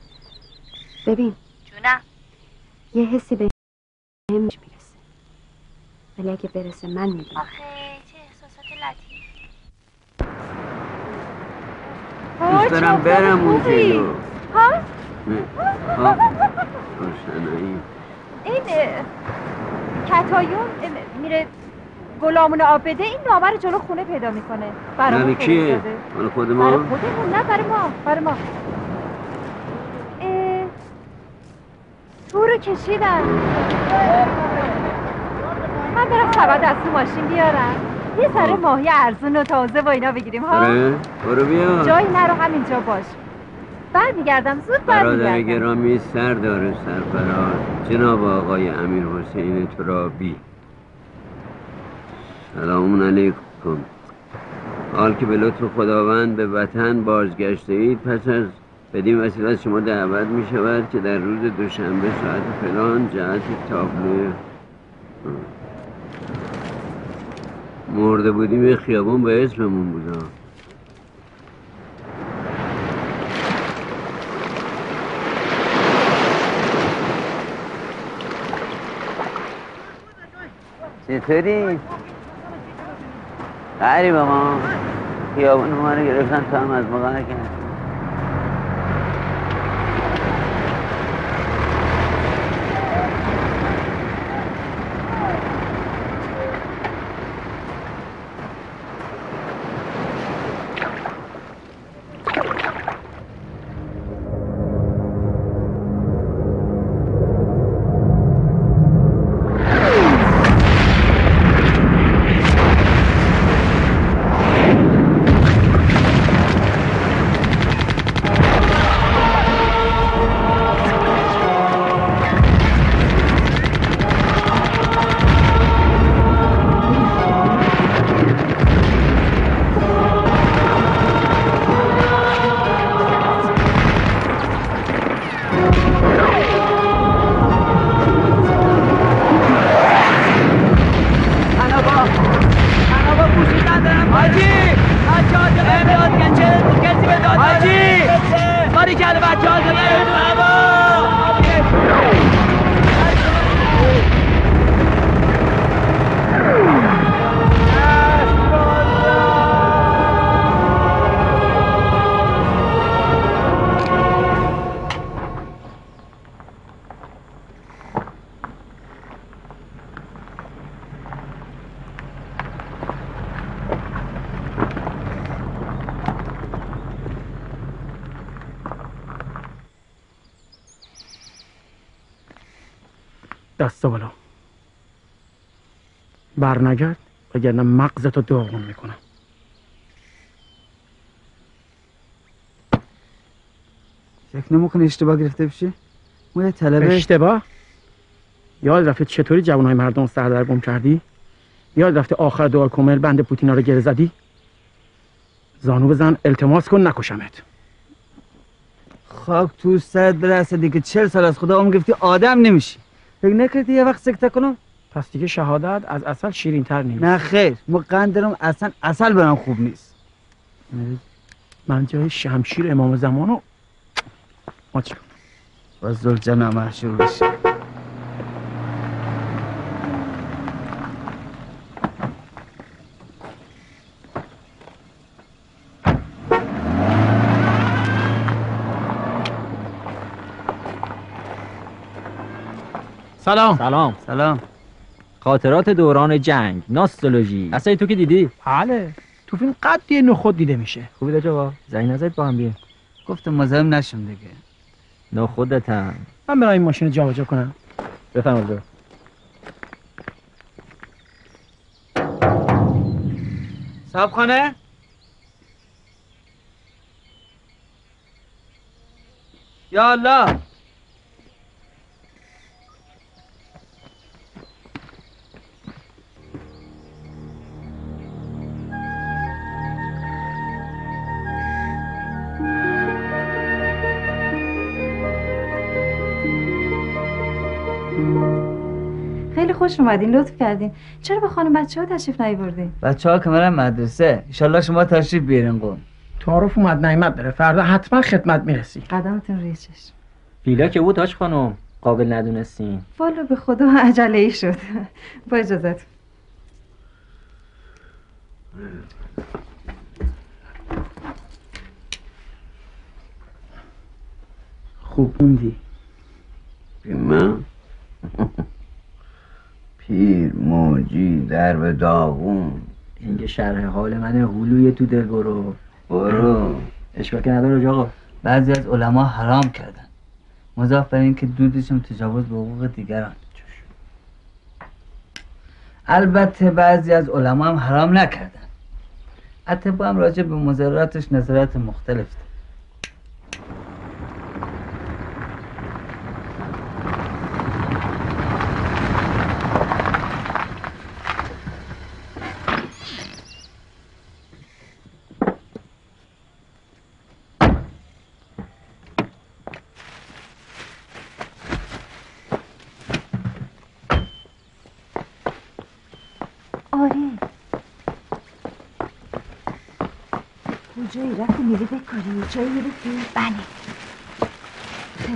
ببین جونم یه حسی به هم میرسه. ولی اگه برسه من میدونم. آخه چه احساسات لطیف. دوست دارم برم اون جلو. ها؟ ها؟ روشنایی. این کتایون میره گلامون آب بده. این نامه رو جلو خونه پیدا میکنه. برای کیه؟ برای خود ما؟ برای خودمون نه برای ما. برای ما. تو رو کشیدن. من برم سبد از تو ماشین بیارم یه سر ماهی ارزون و تازه و اینا بگیریم ها. آره برو بیا. جایی نرو همینجا باش. برمیگردم زود برمیگردم. برادر گرامی سردار سرفراز جناب آقای امیر حسین ترابی، سلام علیکم. حال که به لطف خداوند به وطن بازگشته اید، پس از بدین وسیله از شما دعوت می شود که در روز دوشنبه ساعت فلان جهت تابلو مرده بودیم یه خیابون به اسممون بودا. چطوری؟ غریبه ما خیابون ما رو گرفتن تا هم از موقع نکن. دستا بالا برنگرد وگرنه مغزتو داغون میکنم. فکر نمیکنی اشتباه گرفته بشی؟ ما یه طلبه اشتباه؟ یاد رفته چطوری جوانهای مردم سردرگم کردی؟ یاد رفته آخر دعا کمل بند پوتینا رو گره زدی؟ زانو بزن التماس کن نکشمت. خاک تو سرت برسه دیگه چهل سال از خدا عمر گرفتی آدم نمیشی. فکر نکردی یه وقت سکته کنم؟ پس دیگه شهادت از عسل شیرین تر نیست. نه خیر، ما قند دارم اصلا عسل برام خوب نیست. من جای شمشیر امام زمانو ما چی کنم؟ باز زلجمع محشور بشه. سلام سلام سلام. خاطرات دوران جنگ، نوستالژی. اصلا تو که دیدی؟ بله تو فیلم قدی نخود دیده میشه. خوبی داشت آقا؟ زنگ نزد با هم بیه. گفتم مزاحم نشم دیگه. نخودتم. من برای این ماشین جابجا کنم. بفرمایید. صاحب خانه؟ یا الله. خیلی خوش اومدین، لطف کردین. چرا با خانم بچه ها تشریف نیاوردین؟ بچه ها که میرن مدرسه. ان شما تشریف بیارین قوم. تعارف اومد نعمت داره، فردا حتما خدمت میرسی. قدمتون روی چشم. ویلا که بود هاش خانم قابل ندونستین. والا به خدا عجله ای شد. با اجازت. خوب موندی. من پیر موجی در به داغون. این که شرح حال من هلوی تو دل برو برو. اشکال که نداره آقا. بعضی از علما حرام کردن مضاف بر این که دودشون تجاوز به حقوق دیگران. البته بعضی از علما هم حرام نکردن. اطباء هم راجع به مضراتش نظرات مختلف دارن. کجایی رفتی میری بکاری؟ چایی گرفتی؟ بله. خیلی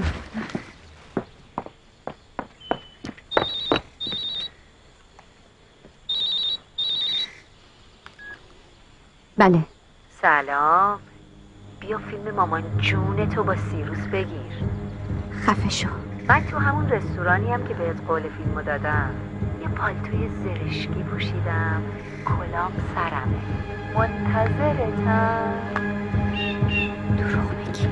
بله. سلام. بیا فیلم مامان جون تو با سیروس بگیر. خفه شو. من تو همون رستورانی هم که بهت قول فیلمو دادم یه پالتوی زرشکی پوشیدم، کلام سرمه، منتظرتم. دروغ میگی.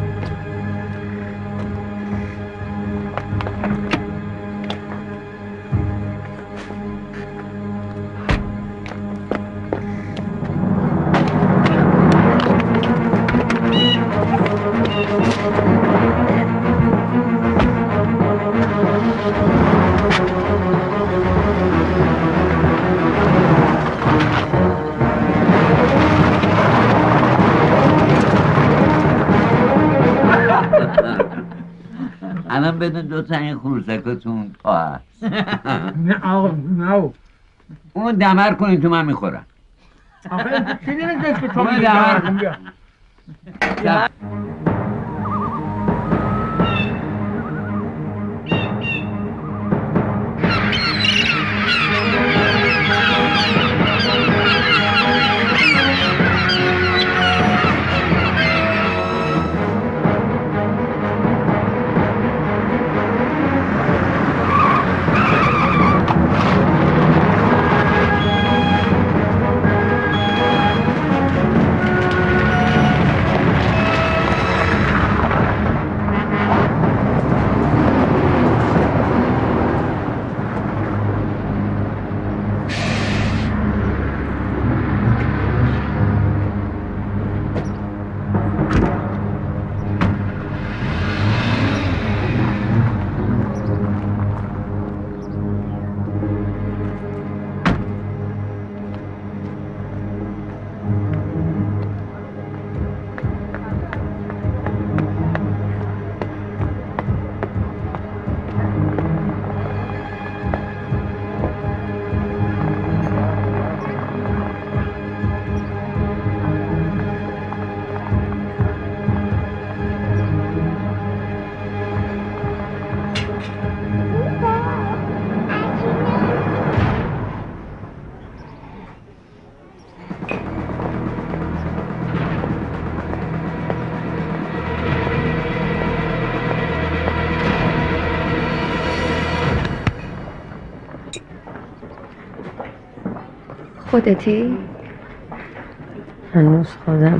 الان بدون دو تا این خروسکاتون پا هست. نه آقا نه اون دمر کنین تو من میخورم. آخه چی نمیدونست که تو اون میگی دمر کن بیا. خودتی؟ هنوز خودم.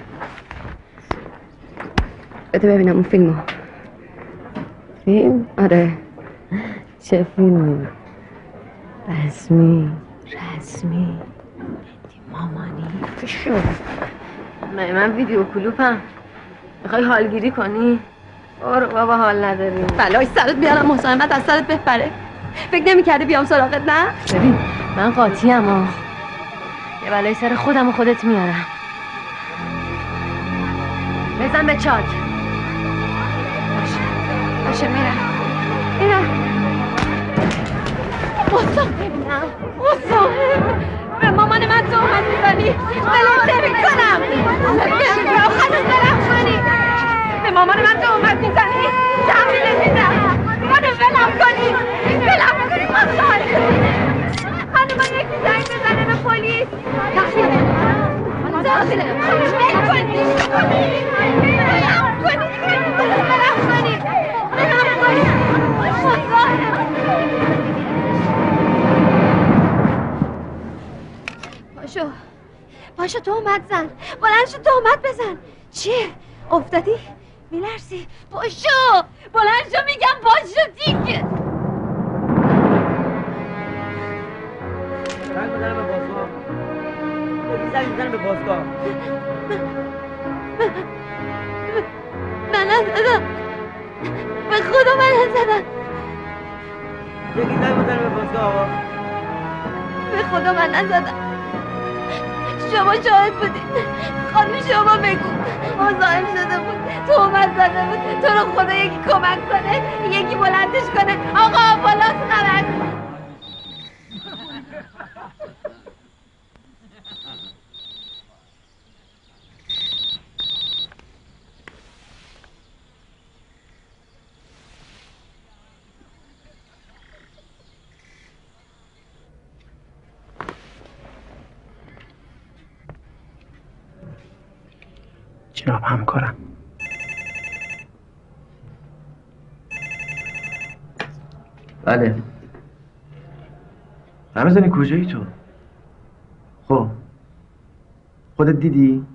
بده ببینم اون فیلمو. فیلم؟ آره. چه فیلمی؟ رسمی رسمی مامانی. شو من من ویدیو کلوپم. میخوای حالگیری کنی؟ برو بابا حال نداریم. بلای سرت بیارم مصاحبت از سرت بپره. فکر نمی‌کردی بیام سراغت نه؟ ببین من قاطیم ها. یه بلای سر خودم و خودت میارم. بزن به چاک. باشه باشه میرم میرم. مصاحبم مصاحب به مامان من تهمت می‌زنی. ولت نمی‌کنم. هنوز دلم کنی. به مامان من تهمت می‌زنی. تحویلت میدم. منو ولم کنی. ولم کنی مصاحب. خانم من یکی زنگ بزنه به پلیس. تحویل تحویل ول کنی. ولم کنی. ولم کنی. ولم کنی. مصاحب. پاشو پاشو تهمت زن. بلند شو تهمت بزن. چیه؟ افتادی؟ میلرزی؟ پاشو بلند شو میگم پاشو دیگه. زنگ بزنم به بازگاه. زنگ بزنم به بازگاه. من نزدم، به خدا من نزدم. یکی زنگ بزنم به بازگاه آقا. به خدا من نزدم. شما شاهد بودید. خانم شما بگو. مزاحم شده بود، تهمت زده بود. تو رو خدا یکی کمک کنه، یکی بلندش کنه. آقا آمبولانس خبر کن. جناب همکارم. بله. رمضانی کجایی تو؟ خب خودت دیدی؟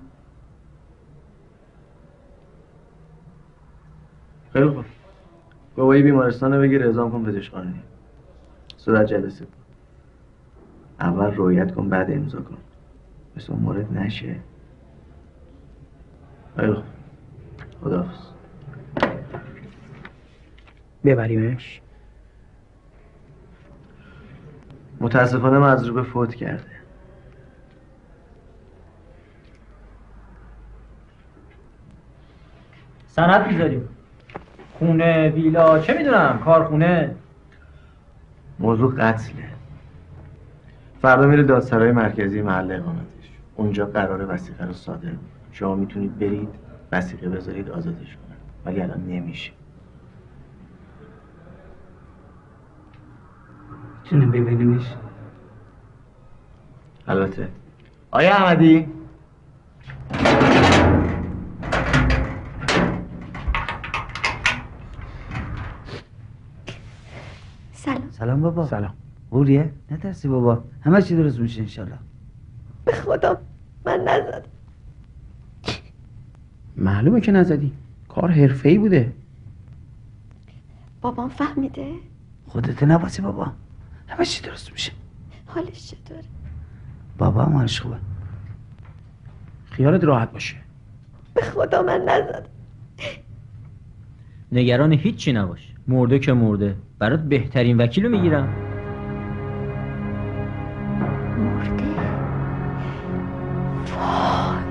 خیلی خوب. گواهی بیمارستان رو بگیر اعزام کن پزشکخانه. صورت جلسه کن. اول رویت کن بعد امضا کن. مثل اون مورد نشه. خیلی خوب. خداحافظ. ببریمش. متاسفانه مضروب فوت کرده. سند میذاریم. خونه، ویلا، چه میدونم، کارخونه. موضوع قتله. فردا میره دادسرای مرکزی محل اقامتش. اونجا قراره وثیقه رو صادر کنه. شما میتونید برید وثیقه بذارید آزادش کنن، ولی الان نمیشه. میتونیم ببینیمش؟ البته. آیا احمدی؟ سلام. سلام بابا. سلام. قوریه؟ نترسی بابا، همه چی درست میشه انشالله. به خدا من نزدم. معلومه که نزدی. کار حرفه‌ای بوده. بابام فهمیده؟ خودت نباسی بابا، همه چی درست میشه. حالش چطوره؟ بابا هم حالش خوبه. خیالت راحت باشه. به خدا من نزدم. نگران هیچی نباش. مرده که مرده. برات بهترین وکیلو میگیرم. مرده؟ وای.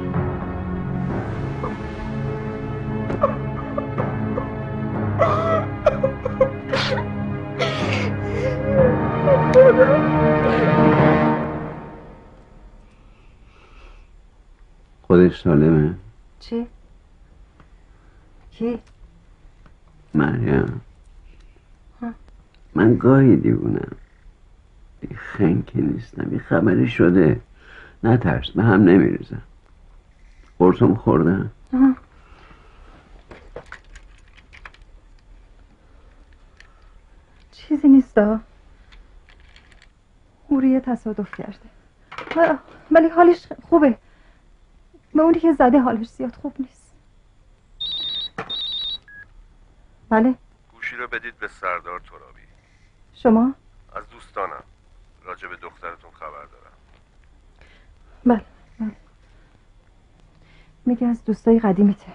خودش سالمه؟ چی؟ کی؟ مریم. من گاهی دیوونم. بی خنکی نیستم. بی خبری شده. نترس، به هم نمیریزم. قرصم خوردم. چیزی نیستا. اوریه تصادف کرده، ولی حالش خوبه. به اونی که زده حالش زیاد خوب نیست. بله. گوشی رو بدید به سردار ترابی. شما؟ از دوستانم. راجع به دخترتون خبر دارم. بله بله. میگه از دوستای قدیمیته.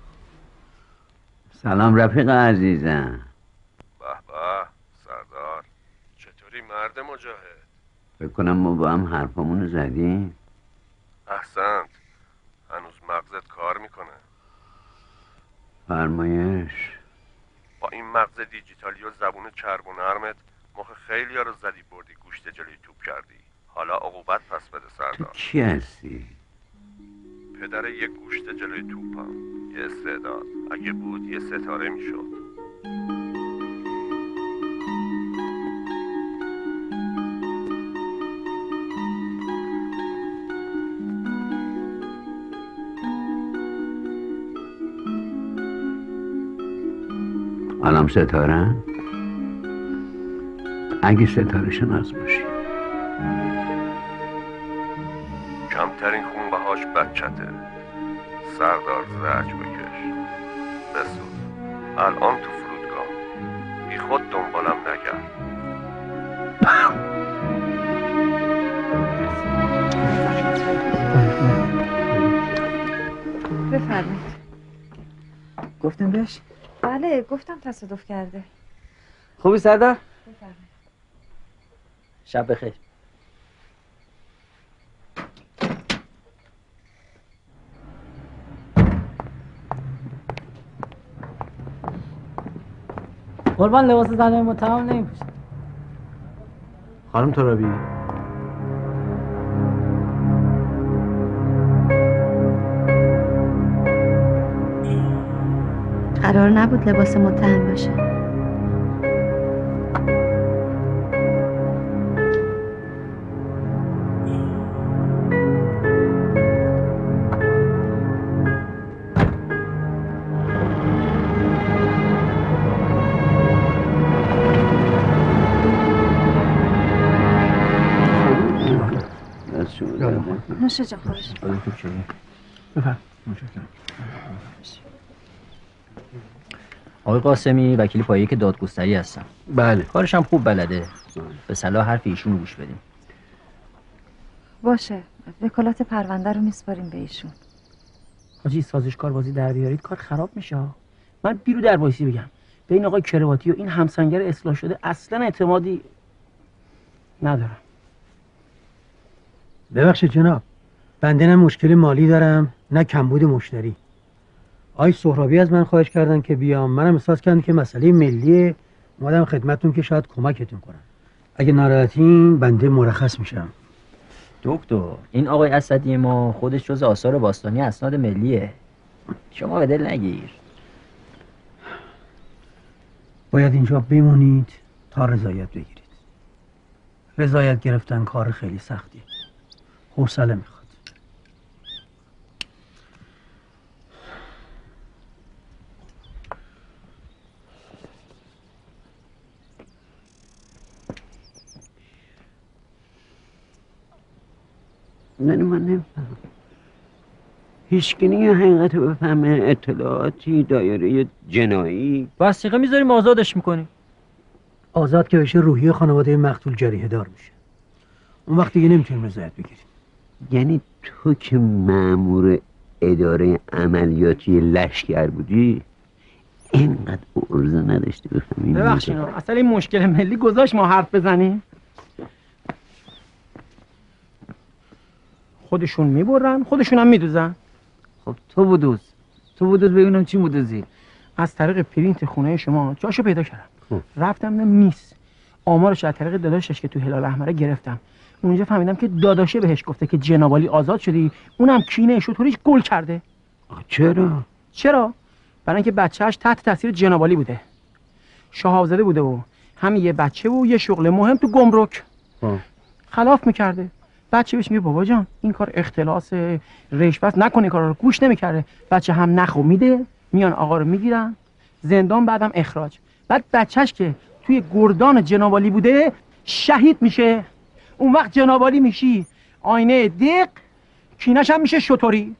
سلام رفیق عزیزم. به به سردار، چطوری مرد مجاهد؟ فکر کنم ما با هم حرفامونو زدیم. احسنت. هنوز مغزت کار میکنه. فرمایش. با این مغز دیجیتالی و زبون چرب و نرمت مخ خیلی ها رو زدی بردی گوشت جلوی توپ کردی. حالا عقوبت پس بده سردار. کی هستی؟ پدر یک گوشت جلوی توپم. یه استعداد. اگه بود یه ستاره میشد. الان ستاره؟ اگه ستاره شناس باشی کمترین خون بهاش بچته. سردار زرج بکش بسود. الان تو فرودگاه. بی خود دنبالم نگرد. گفتیم بهش؟ بله گفتم تصادف کرده. خوبی سردار؟ شب بخیر. قربان لباس زنای متهم نمیپوشن. خانم ترابی قرار نبود لباس متهم باشه. نوشه جان خواهش. بفرم. آقای قاسمی وکیل پایه که دادگستری هستم. بله. کارش هم خوب بلده. به صلاح حرف ایشون گوش بدیم. باشه. وکالت پرونده رو میسپاریم به ایشون. حاجی سازشکار بازی در بیارید کار خراب میشه. من بیرو در وایسی بگم. بین آقای کرواتی و این همسنگر اصلاح شده اصلا اعتمادی ندارم. ببخشید جناب، بنده نه مشکل مالی دارم نه کمبود مشتری. آقای سهرابی از من خواهش کردن که بیام، منم احساس کردم که مسئله ملیه، اومدم خدمتتون که شاید کمکتون کنم. اگه ناراحتین بنده مرخص میشم. دکتر این آقای اسدی ما خودش جز آثار باستانی اسناد ملیه، شما به دل نگیر. باید اینجا بمونید تا رضایت بگیرید. رضایت گرفتن کار خیلی سختیه، حوصله میخواد. نه من نمیفهم. هیچکنی حقیقت رو بفهمه. اطلاعاتی دایره جنایی وثیقه میذاریم آزادش میکنیم. آزاد که بشه روحی خانواده مقتول جریحه دار میشه. اون وقت دیگه نمیتونیم رضایت بگیریم. یعنی تو که مأمور اداره عملیاتی لشکر بودی اینقدر عرضه نداشتی بفهمی؟ ببخشید اصلا این مشکل ملی گذاشت ما حرف بزنیم. خودشون میبرن خودشون هم میدوزن. خب تو بودوز تو بودوز ببینم چی بودوزی. از طریق پرینت خونه شما جاشو پیدا کردم. خوب. رفتم نه نیست. آمارش از طریق داداشش که تو هلال احمره گرفتم. اونجا فهمیدم که داداشه بهش گفته که جنابالی آزاد شدی، اونم کینه شطوریش گل کرده. چرا؟ چرا؟ برای اینکه بچه‌اش تحت تاثیر جنابالی بوده. شهابزاده بوده و همین یه بچه و یه شغل مهم تو گمرک. خلاف میکرده. بچه بهش میگه بابا جان این کار اختلاس رشوه نکنه، این کارا رو گوش نمیکرده. بچه هم نخو میده، میان آقا رو میگیرن زندان، بعدم اخراج. بعد بچهش که توی گردان جنابالی بوده شهید میشه. اون وقت جنابالی میشی آینه دق، کینش هم میشه شطوری.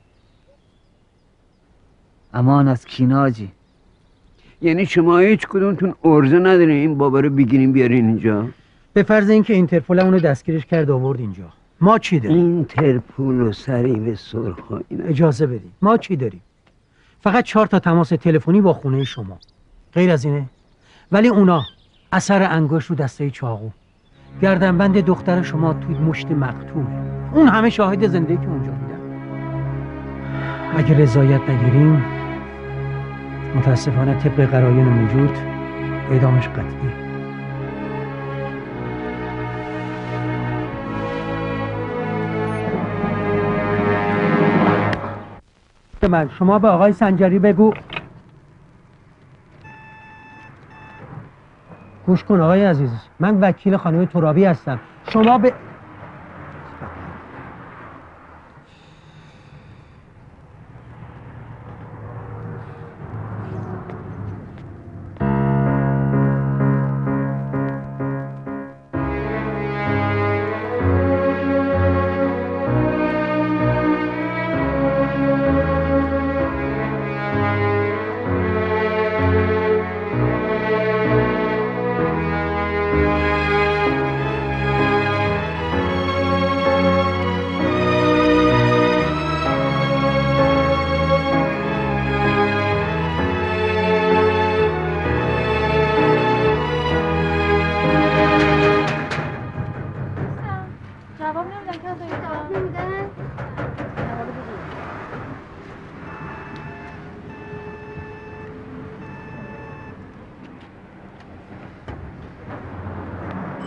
امان از کیناجی. یعنی شما هیچ کدومتون ارزه ندارین این بابا رو بگیرین بیارین اینجا؟ به فرض اینکه اینترپول اونو دستگیرش کرد آورد اینجا، ما چی داریم؟ اینترپول و سریع سرخ اینا. اجازه بدید، ما چی داریم؟ فقط چهار تا تماس تلفنی با خونه شما، غیر از اینه. ولی اونا اثر انگشت رو دسته چاقو، گردنبند دختر شما توی مشت مقتول، اون همه شاهد زنده که اونجا بودن. اگه رضایت نگیریم متاسفانه طبق قرایون موجود اعدامش قطعیه. من شما به آقای سنجری بگو. گوش کن آقای عزیز، من وکیل خانم ترابی هستم. شما به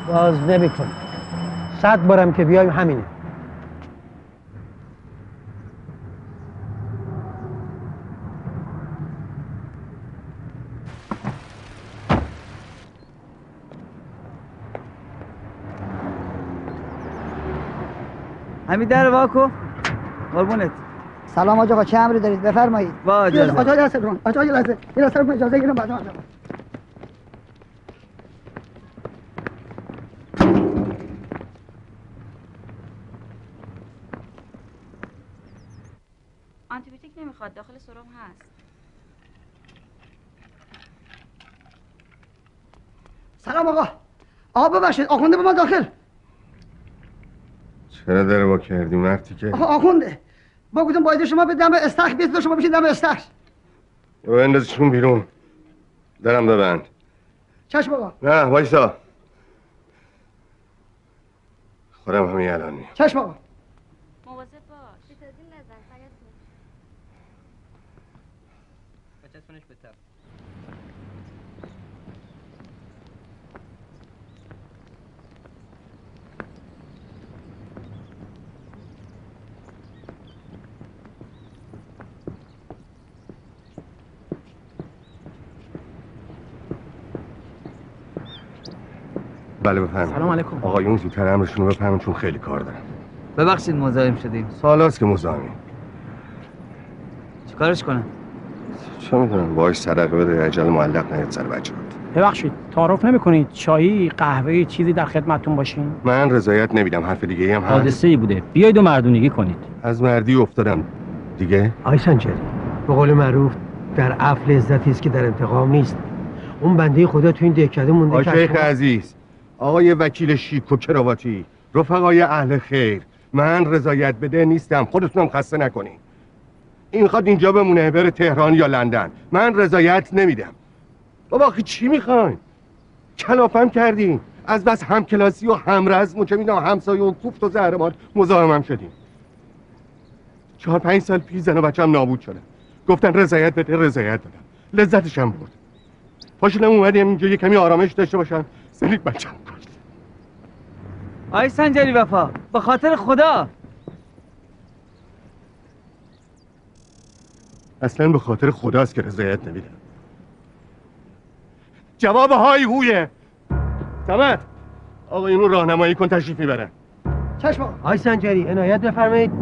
باز نمیکنه. صد بارم که بیایم همینه. همین در واکو قربونت. سلام آج آقا، چه امری دارید؟ بفرمایید. با اجازه. آج آقا هستم. آج آقا لحظه. یه لحظه اجازه بگیرم بعد آمدم. آنتیبیوتیک نمیخواد، داخل سرم هست. سلام آقا. آقا ببخشید، آخونده به ما داخل. چرا در وا کردی مرتی که؟ آقا آخونده. با گفتم باید شما به دم استخر بیاد، شما بشید دم استخر. و اندازشون بیرون. درم ببند. چشم آقا. نه وایسا. خودم همین الان میام. چشم آقا. مواظب باش. بتازین نزن فقط بچسبونش به تب. بله بفرمایید. سلام علیکم. آقایون زودتر امرشون رو بفرمایید چون خیلی کار دارم. ببخشید مزاحم شدیم. سالاست که مزاحمی. چیکارش کنم؟ چه میدونم باهاش صدقه بده عجل معلق نیاد سر بچه‌ها. ببخشید تعارف نمی‌کنید چایی قهوه چیزی در خدمتتون باشین؟ من رضایت نمیدم، حرف دیگه هم هست. حادثه ای بوده، بیاید و مردونگی کنید. از مردی افتادم دیگه. آی سنجری، به قول معروف در عفو لذتی است که در انتقام نیست. اون بنده خدا تو این دهکده مونده. آی شیخ عزیز، آقای وکیل شیک و کراواتی، رفقای اهل خیر، من رضایت بده نیستم، خودتونم خسته نکنین. این خواد اینجا بمونه بره تهران یا لندن، من رضایت نمیدم. بابا آخه چی میخواین؟ کلافم کردین، از بس همکلاسی و همرزم و چه میدونم همسایه و کوفت و زهرمار مزاحمم شدیم. چهار پنج سال پیش زن و بچه‌م نابود شدن، گفتن رضایت بده، رضایت بدم، لذتشم برد. پاشونم اومدیم اینجا یه کمی آرامش داشته باشم، سنید بچه‌م کشت. آی سنجری وفا، به خاطر خدا. اصلا به خاطر خداست که رضایت نمیدم. جواب های هویه. سمت آقا اینو راهنمایی کن، تشریف میبرن. چشم آقا. آی سنجری عنایت بفرمایید.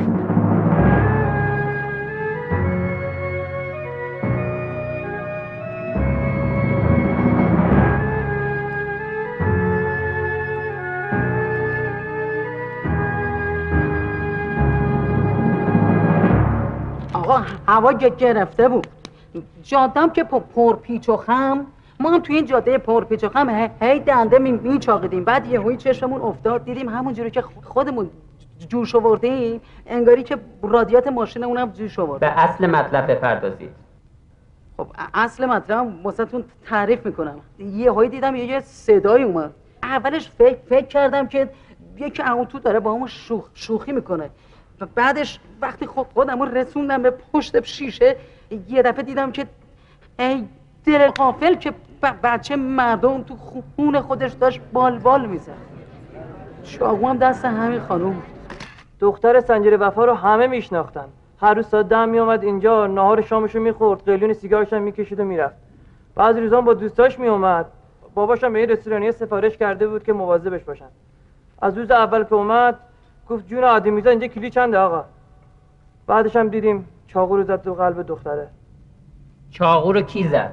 آقا هوا گرفته بود، جادم که پر پیچ و خم، ما هم توی این جاده پر پیچ و خم هی دنده میچاقیدیم، بعد یهویی چشممون افتاد دیدیم همونجوری که خودمون جوش آوردیم انگاری که رادیات ماشین اونم جوش آورد. به اصل مطلب بپردازید. خب اصل مطلب واسهتون تعریف میکنم. یهویی دیدم یه صدایی اومد، اولش فکر فکر کردم که یکی اون تو داره با همون شوخ شوخی میکنه، و بعدش وقتی خود خودمو رسوندم به پشت شیشه یه دفعه دیدم که ای دل غافل که بچه مردم تو خون خودش داشت بال بال میزد. چاقو هم دست همین خانوم. دختر سنجری وفا رو همه میشناختن. هر روز ساعت ده میومد اینجا، ناهار شامشو میخورد، قلیون سیگارش هم میکشید و میرفت. بعضی روزا با دوستاش میومد. باباش هم به این رستورانی سفارش کرده بود که مواظبش باشن. از روز اول که اومد گفت جون آدمیزا اینجا کلی چنده آقا. بعدش هم دیدیم چاقو رو زد تو قلب دختره. چاقو رو کی زد؟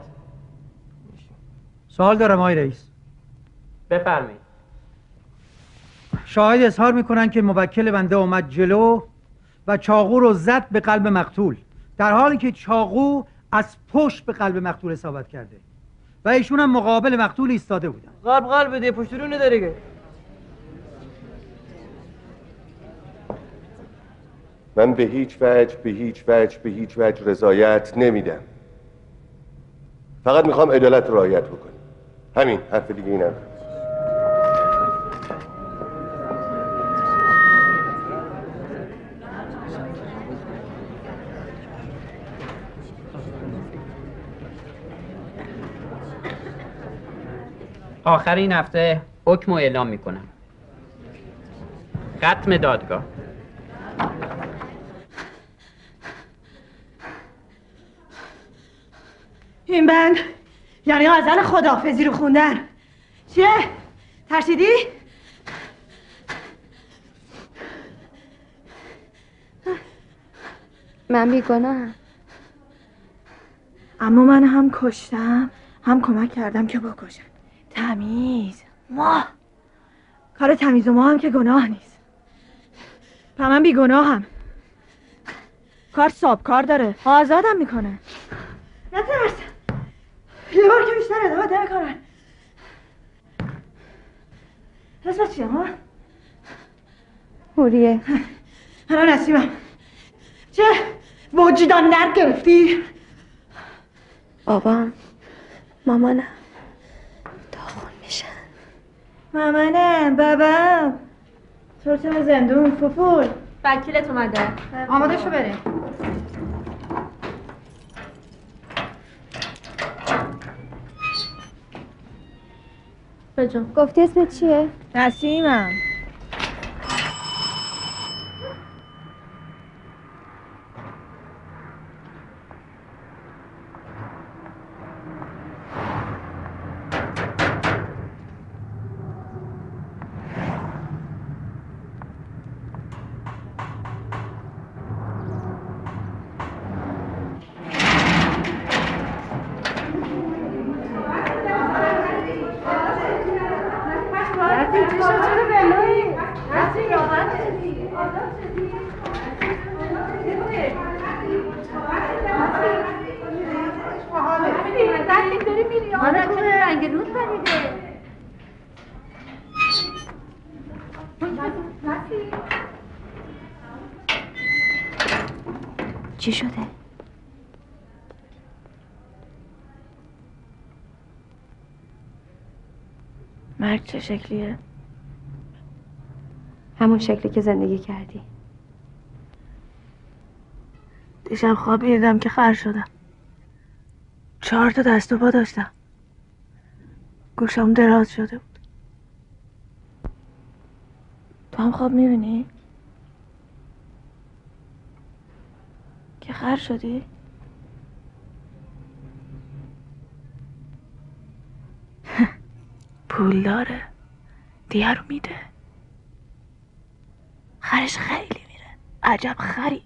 سوال دارم آقای رئیس. بفرمایید. شاهد اظهار میکنن که موکل بنده اومد جلو و چاقو رو زد به قلب مقتول، در حالی که چاقو از پشت به قلب مقتول اصابت کرده و ایشون هم مقابل مقتول ایستاده بودن. قلب قلب بده، پشت رو نداره که. من به هیچ وجه به هیچ وجه به هیچ وجه رضایت نمیدم. فقط میخوام عدالت رعایت بکنی. همین، حرف دیگه ای ندارم. آخر این هفته حکم رو اعلام میکنم. ختم دادگاه. این بند یعنی غزل خداحافظی رو خوندن. چیه؟ ترسیدی؟ من بیگناهم. اما من هم کشتم هم کمک کردم که بکشن. تمیز ما کار تمیز و ما هم که گناه نیست. پس من بیگناهم. کار ساب کار داره، آزادم میکنه. نترس، یه بار که بیشتر ادامه نمیکنن. اسمت چیه ما؟ هوریه. الان نسیمم. چه وجدان درد گرفتی؟ بابام، مامانم داغون میشن. مامانم، بابام تو تو زندون فوفول. وکیلت اومده. آماده شو بریم. بجان گفتی اسمت چیه؟ نسیمم. چی شده؟ مرگ چه شکلیه؟ همون شکلی که زندگی کردی. دیشب خواب دیدم که خر شدم. چهار تا دست و پا داشتم. گوشم دراز شده بود. تو هم خواب میبینی؟ که خر شدی؟ پول داره، دیگه رو میده. خرش خیلی میره. عجب خری.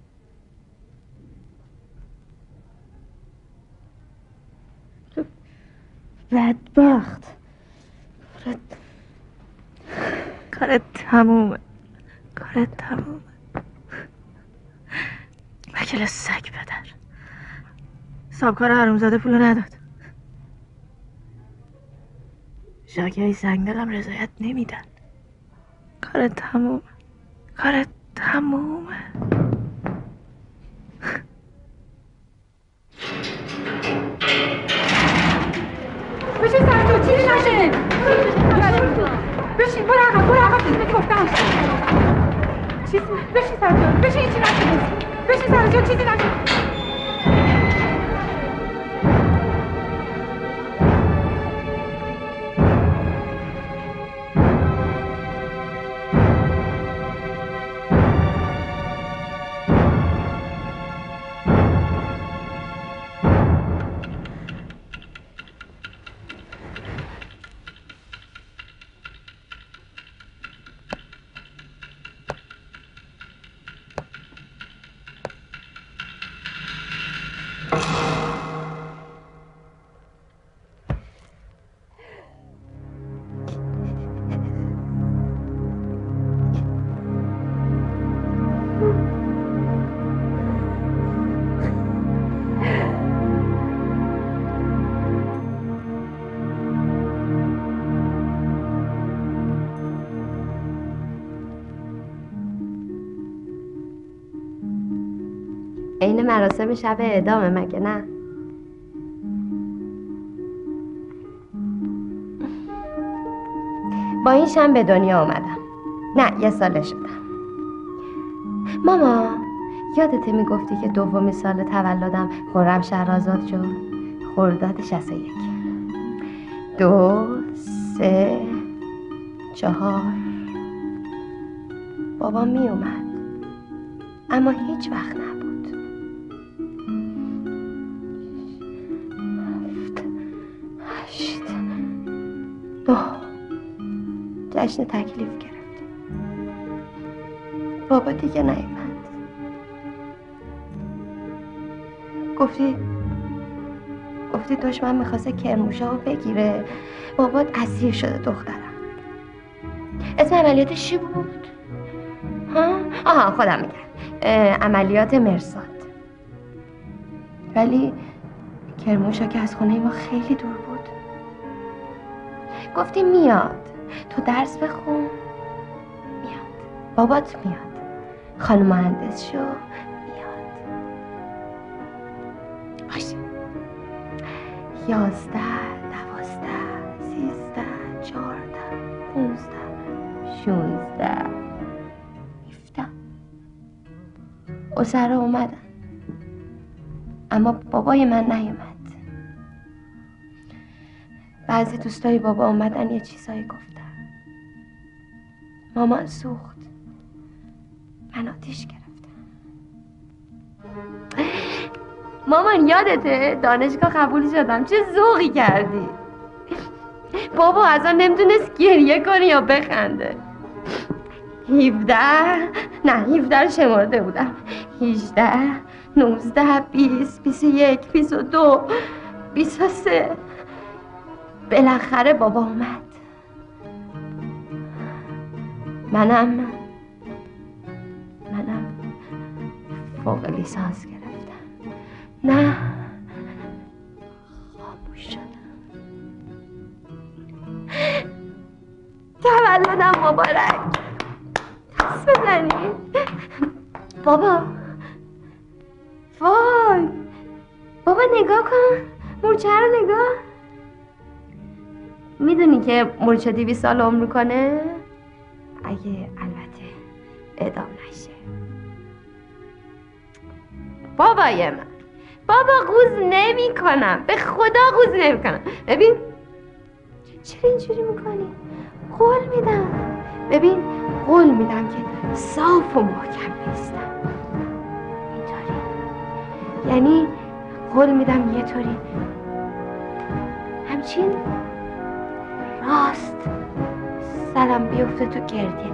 بدبخت. کارت کارت تمومه. کارت تمومه. وکیل سگ پدر. سابکار حرومزاده پولو نداد. شاکی های سنگدلم رضایت نمیدن. کارت تمومه. کارت تمومه. بشین سر تو چیزی نشه. بشین برو عقب برو عقب چیزی گفتم. چیزی بشین سر تو بشین چیزی نشه. بشین سر تو چیزی نشه. این مراسم شب اعدامه مگه نه؟ با این شم به دنیا آمدم. نه یه ساله شدم. ماما یادته میگفتی که دومی سال تولدم خرم شهرآزاد شد؟ خرداد شصت و یک. دو سه چهار بابا می اومد اما هیچ وقت نبود. هفت هشت نه جشن تکلیف گرفت. بابا دیگه نیومد. گفتی گفتی دشمن میخواسته کرموشا رو بگیره. بابات اسیر شده دخترم. اسم عملیاتش چی بود؟ ها؟ آها خودم میگم عملیات مرصاد. ولی کرموشا که از خونه ما خیلی دور بود. گفتی میاد تو درس بخون. میاد بابات میاد خانم مهندس شو میاد. باشه یازده دوازده سیزده چهارده پونزده شونزده هفده اسرا اومدن اما بابای من نیومد. بعضی دوستای بابا اومدن یه چیزایی گفتن. مامان سوخت. من آتیش گرفتم. مامان یادته دانشگاه قبول شدم چه ذوقی کردی. بابا اصلا نمیتونست گریه کنه یا بخنده. هفده نه هفده رو شمرده بودم. هجده نوزده بیست بیست و یک بیست و دو بیست و سه. بالاخره بابا اومد. منم منم فوق لیسانس گرفتم. نه خاموش شدم. تولدم مبارک. دست بزنید. بابا وای بابا نگاه کن مورچه رو نگاه. میدونی که مورچه دویست سال عمر کنه؟ اگه البته اعدام نشه. بابای من بابا قوز نمی کنم به خدا قوز نمی کنم. ببین چرا اینجوری میکنی؟ قول میدم. ببین قول میدم که صاف و محکم نیستم. اینطوری یعنی قول میدم یه طوری همچین راست سرم بیفته تو گردین.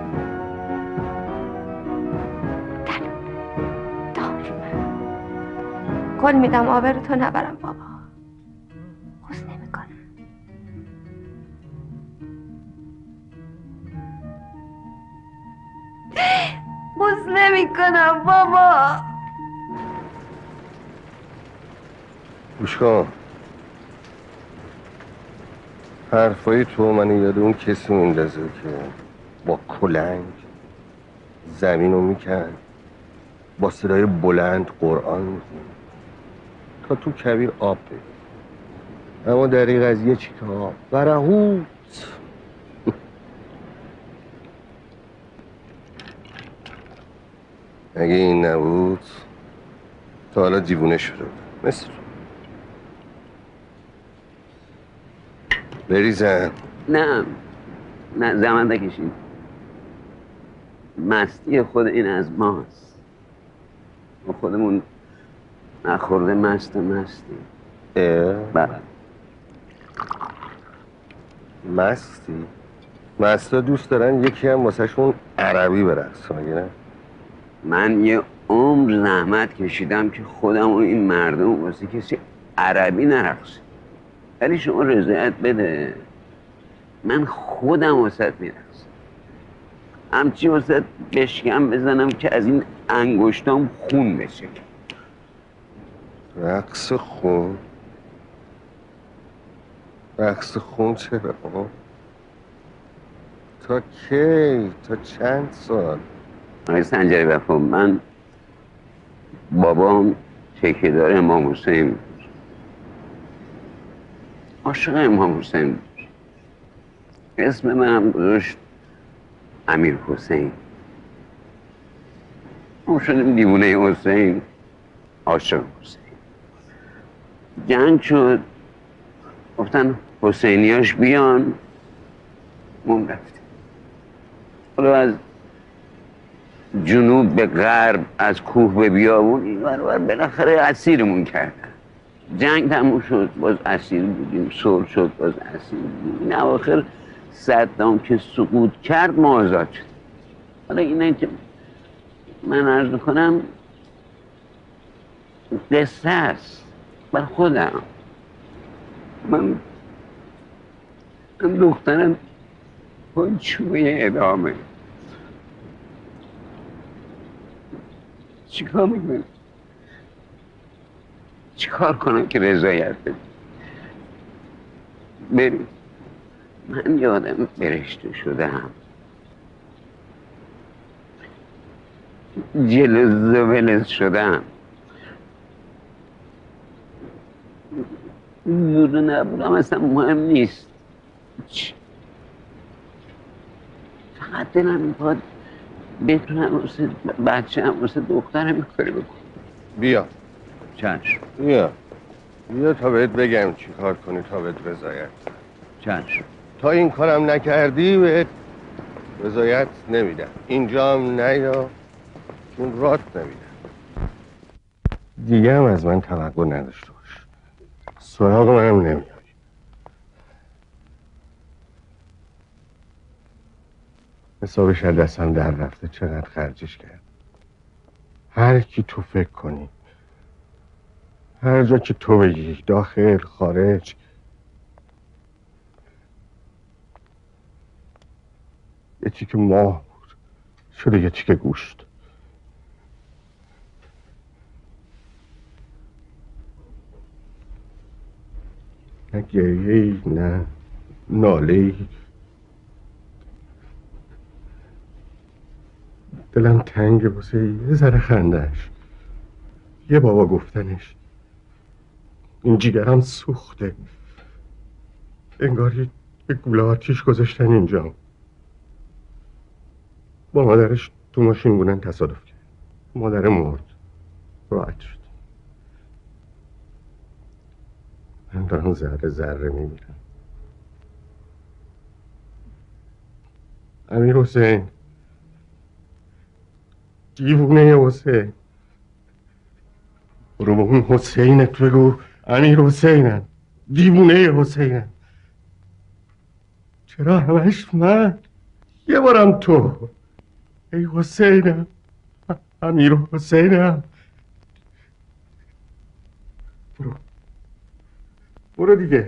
تنم دار قول میدم آبرو تو نبرم بابا. خوز نمی کنم. خوز نمی کنم بابا. گوش کن حرفای تو من یاد اون کسی میندازه که با کلنگ زمین رو میکند با صدای بلند قرآن میخوند تا تو کبیر آب بید. اما دریغ از یه چیکه آب برهوت. اگه این نبود تا حالا دیوونه شده بود مثل بریزن. نه نه زمان نکشید. مستی خود این از ماست. ما خودمون نخورده مست مستی. بله مستی؟ مستا دوست دارن یکی هم واسه شون عربی برقص مگه نه؟ من یه عمر زحمت کشیدم که خودم و این مردم واسه کسی عربی نرقصه. ولی شما رضایت بده من خودم واسه میرقصم. همچی واسه بشکم بزنم که از این انگشتام خون بشه. رقص خون؟ رقص خون چرا؟ تا کی؟ تا چند سال؟ آقای سنجری وفا من بابام ठेकेदार امام حسین بود. عاشق امام حسین بود. اسم منم گذاشت امیر حسین. ما شدیم دیوونه حسین، عاشق حسین. جنگ شد، گفتن حسینیاش بیان، ما رفتیم. حالا از جنوب به غرب، از کوه به بیابون این ور بالاخره اسیرمون کردن. جنگ تموم شد باز اسیر بودیم، صلح شد باز اسیر بودیم. این اواخر صدام که سقوط کرد ما آزاد شد. حالا اینه که من عرض میکنم قصه است بر خودم. من من دخترم پای چوبه ادامه چیکار میکنم؟ چیکار کنم که رضایت بده؟ بریم. من یادم برشته شدم، جلز و ولز شدم، بوده نبودم اصلا مهم نیست. فقط دلم میخواد بتونم واسه بچه هم واسه دخترم این کاری بکنم. بیا چشم. بیا بیا تا بهت بگم چی کار کنی تا بهت رضایت. چشم. تا این کارم نکردی بهت رضایت نمیدم. اینجا هم نیا چون رات نمیدم. دیگه هم از من توقع نداشته باش. سراغ منم نمیای. حسابش از دستم در رفته چقدر خرجش کرد. هر کی تو فکر کنی، هر جا که تو بگی، داخل خارج، یه تیکه ماه بود شده یه تیکه گوشت. نه گریه‌ای نه ناله‌ای. دلم تنگه واسه یه ذره خندش، یه بابا گفتنش. این جیگرم سوخته، انگار یه گوله آتیش گذاشتن اینجا. با مادرش تو ماشین بودن تصادف کرد، مادر مرد، راحت شد. من دارم ذره ذره میمیرم. امیر حسین، دیوونه حسین، برو با اون حسینت بگو امیر حسینم، دیوونه حسینم. چرا همش من؟ یه بارم تو. ای حسینم، امیر حسینم. برو برو دیگه.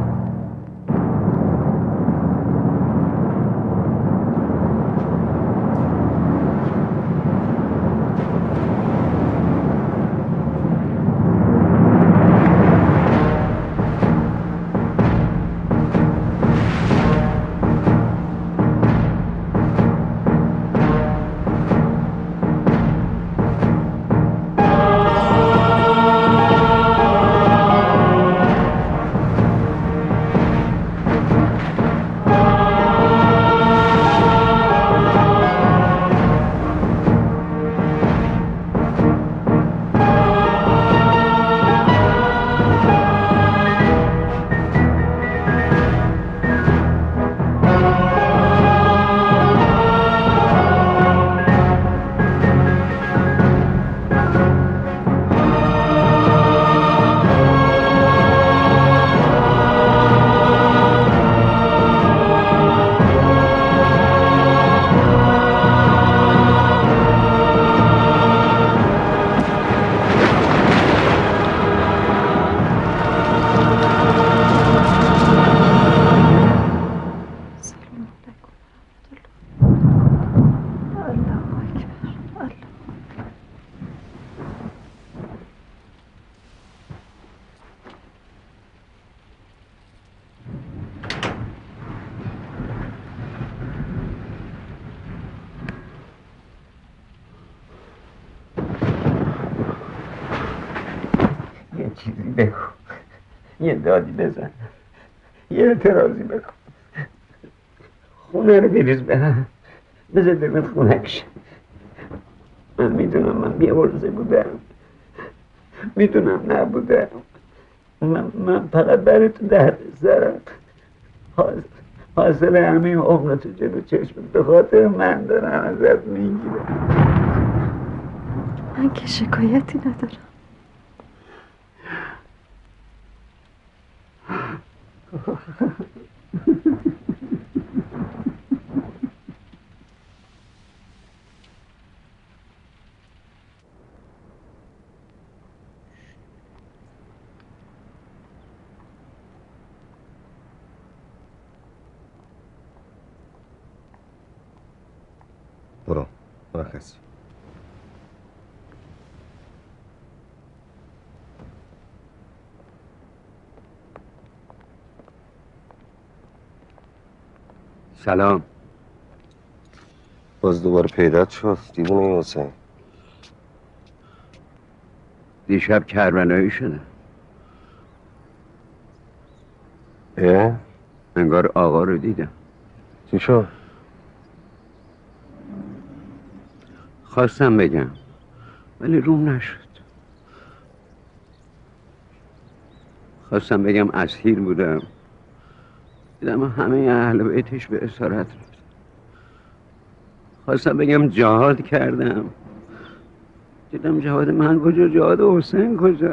چیزی بگو، یه دادی بزن، یه اعتراضی بکن. خونه رو بریز برم، بذار دلت خونک شه. من میدونم من بی‌عرضه بودم، میدونم نبودم. من, من فقط برای تو درد سرم حاضر, حاصل همین عمر تو جلو چشمت به خاطر من دارم ازت میگیره. من که شکایتی ندارم. برو مرخصی. سلام. باز دوباره پیدات شد دیوونه حسین. دیشب کربلایی شده. اه؟ انگار آقا رو دیدم. چی شد؟ خواستم بگم ولی روم نشد. خواستم بگم اسیر بودم، دیدم همه اهل بیتش به اسارت رفت. خواستم بگم جهاد کردم، دیدم جهاد من کجا، جهاد حسین کجا.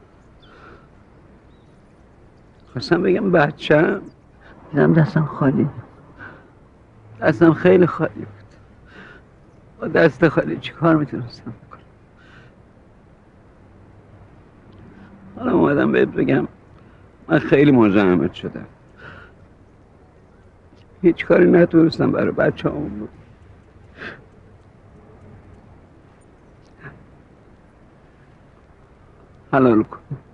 خواستم بگم بچم، دیدم دستم خالی، دستم خیلی خالی بود. با دست خالی چی کار میتونستم بکنم؟ حالا اومدم بهت بگم من خیلی مزاحمت شدم، هیچ کاری نتونستم برای بچه همون بود. حلال کن.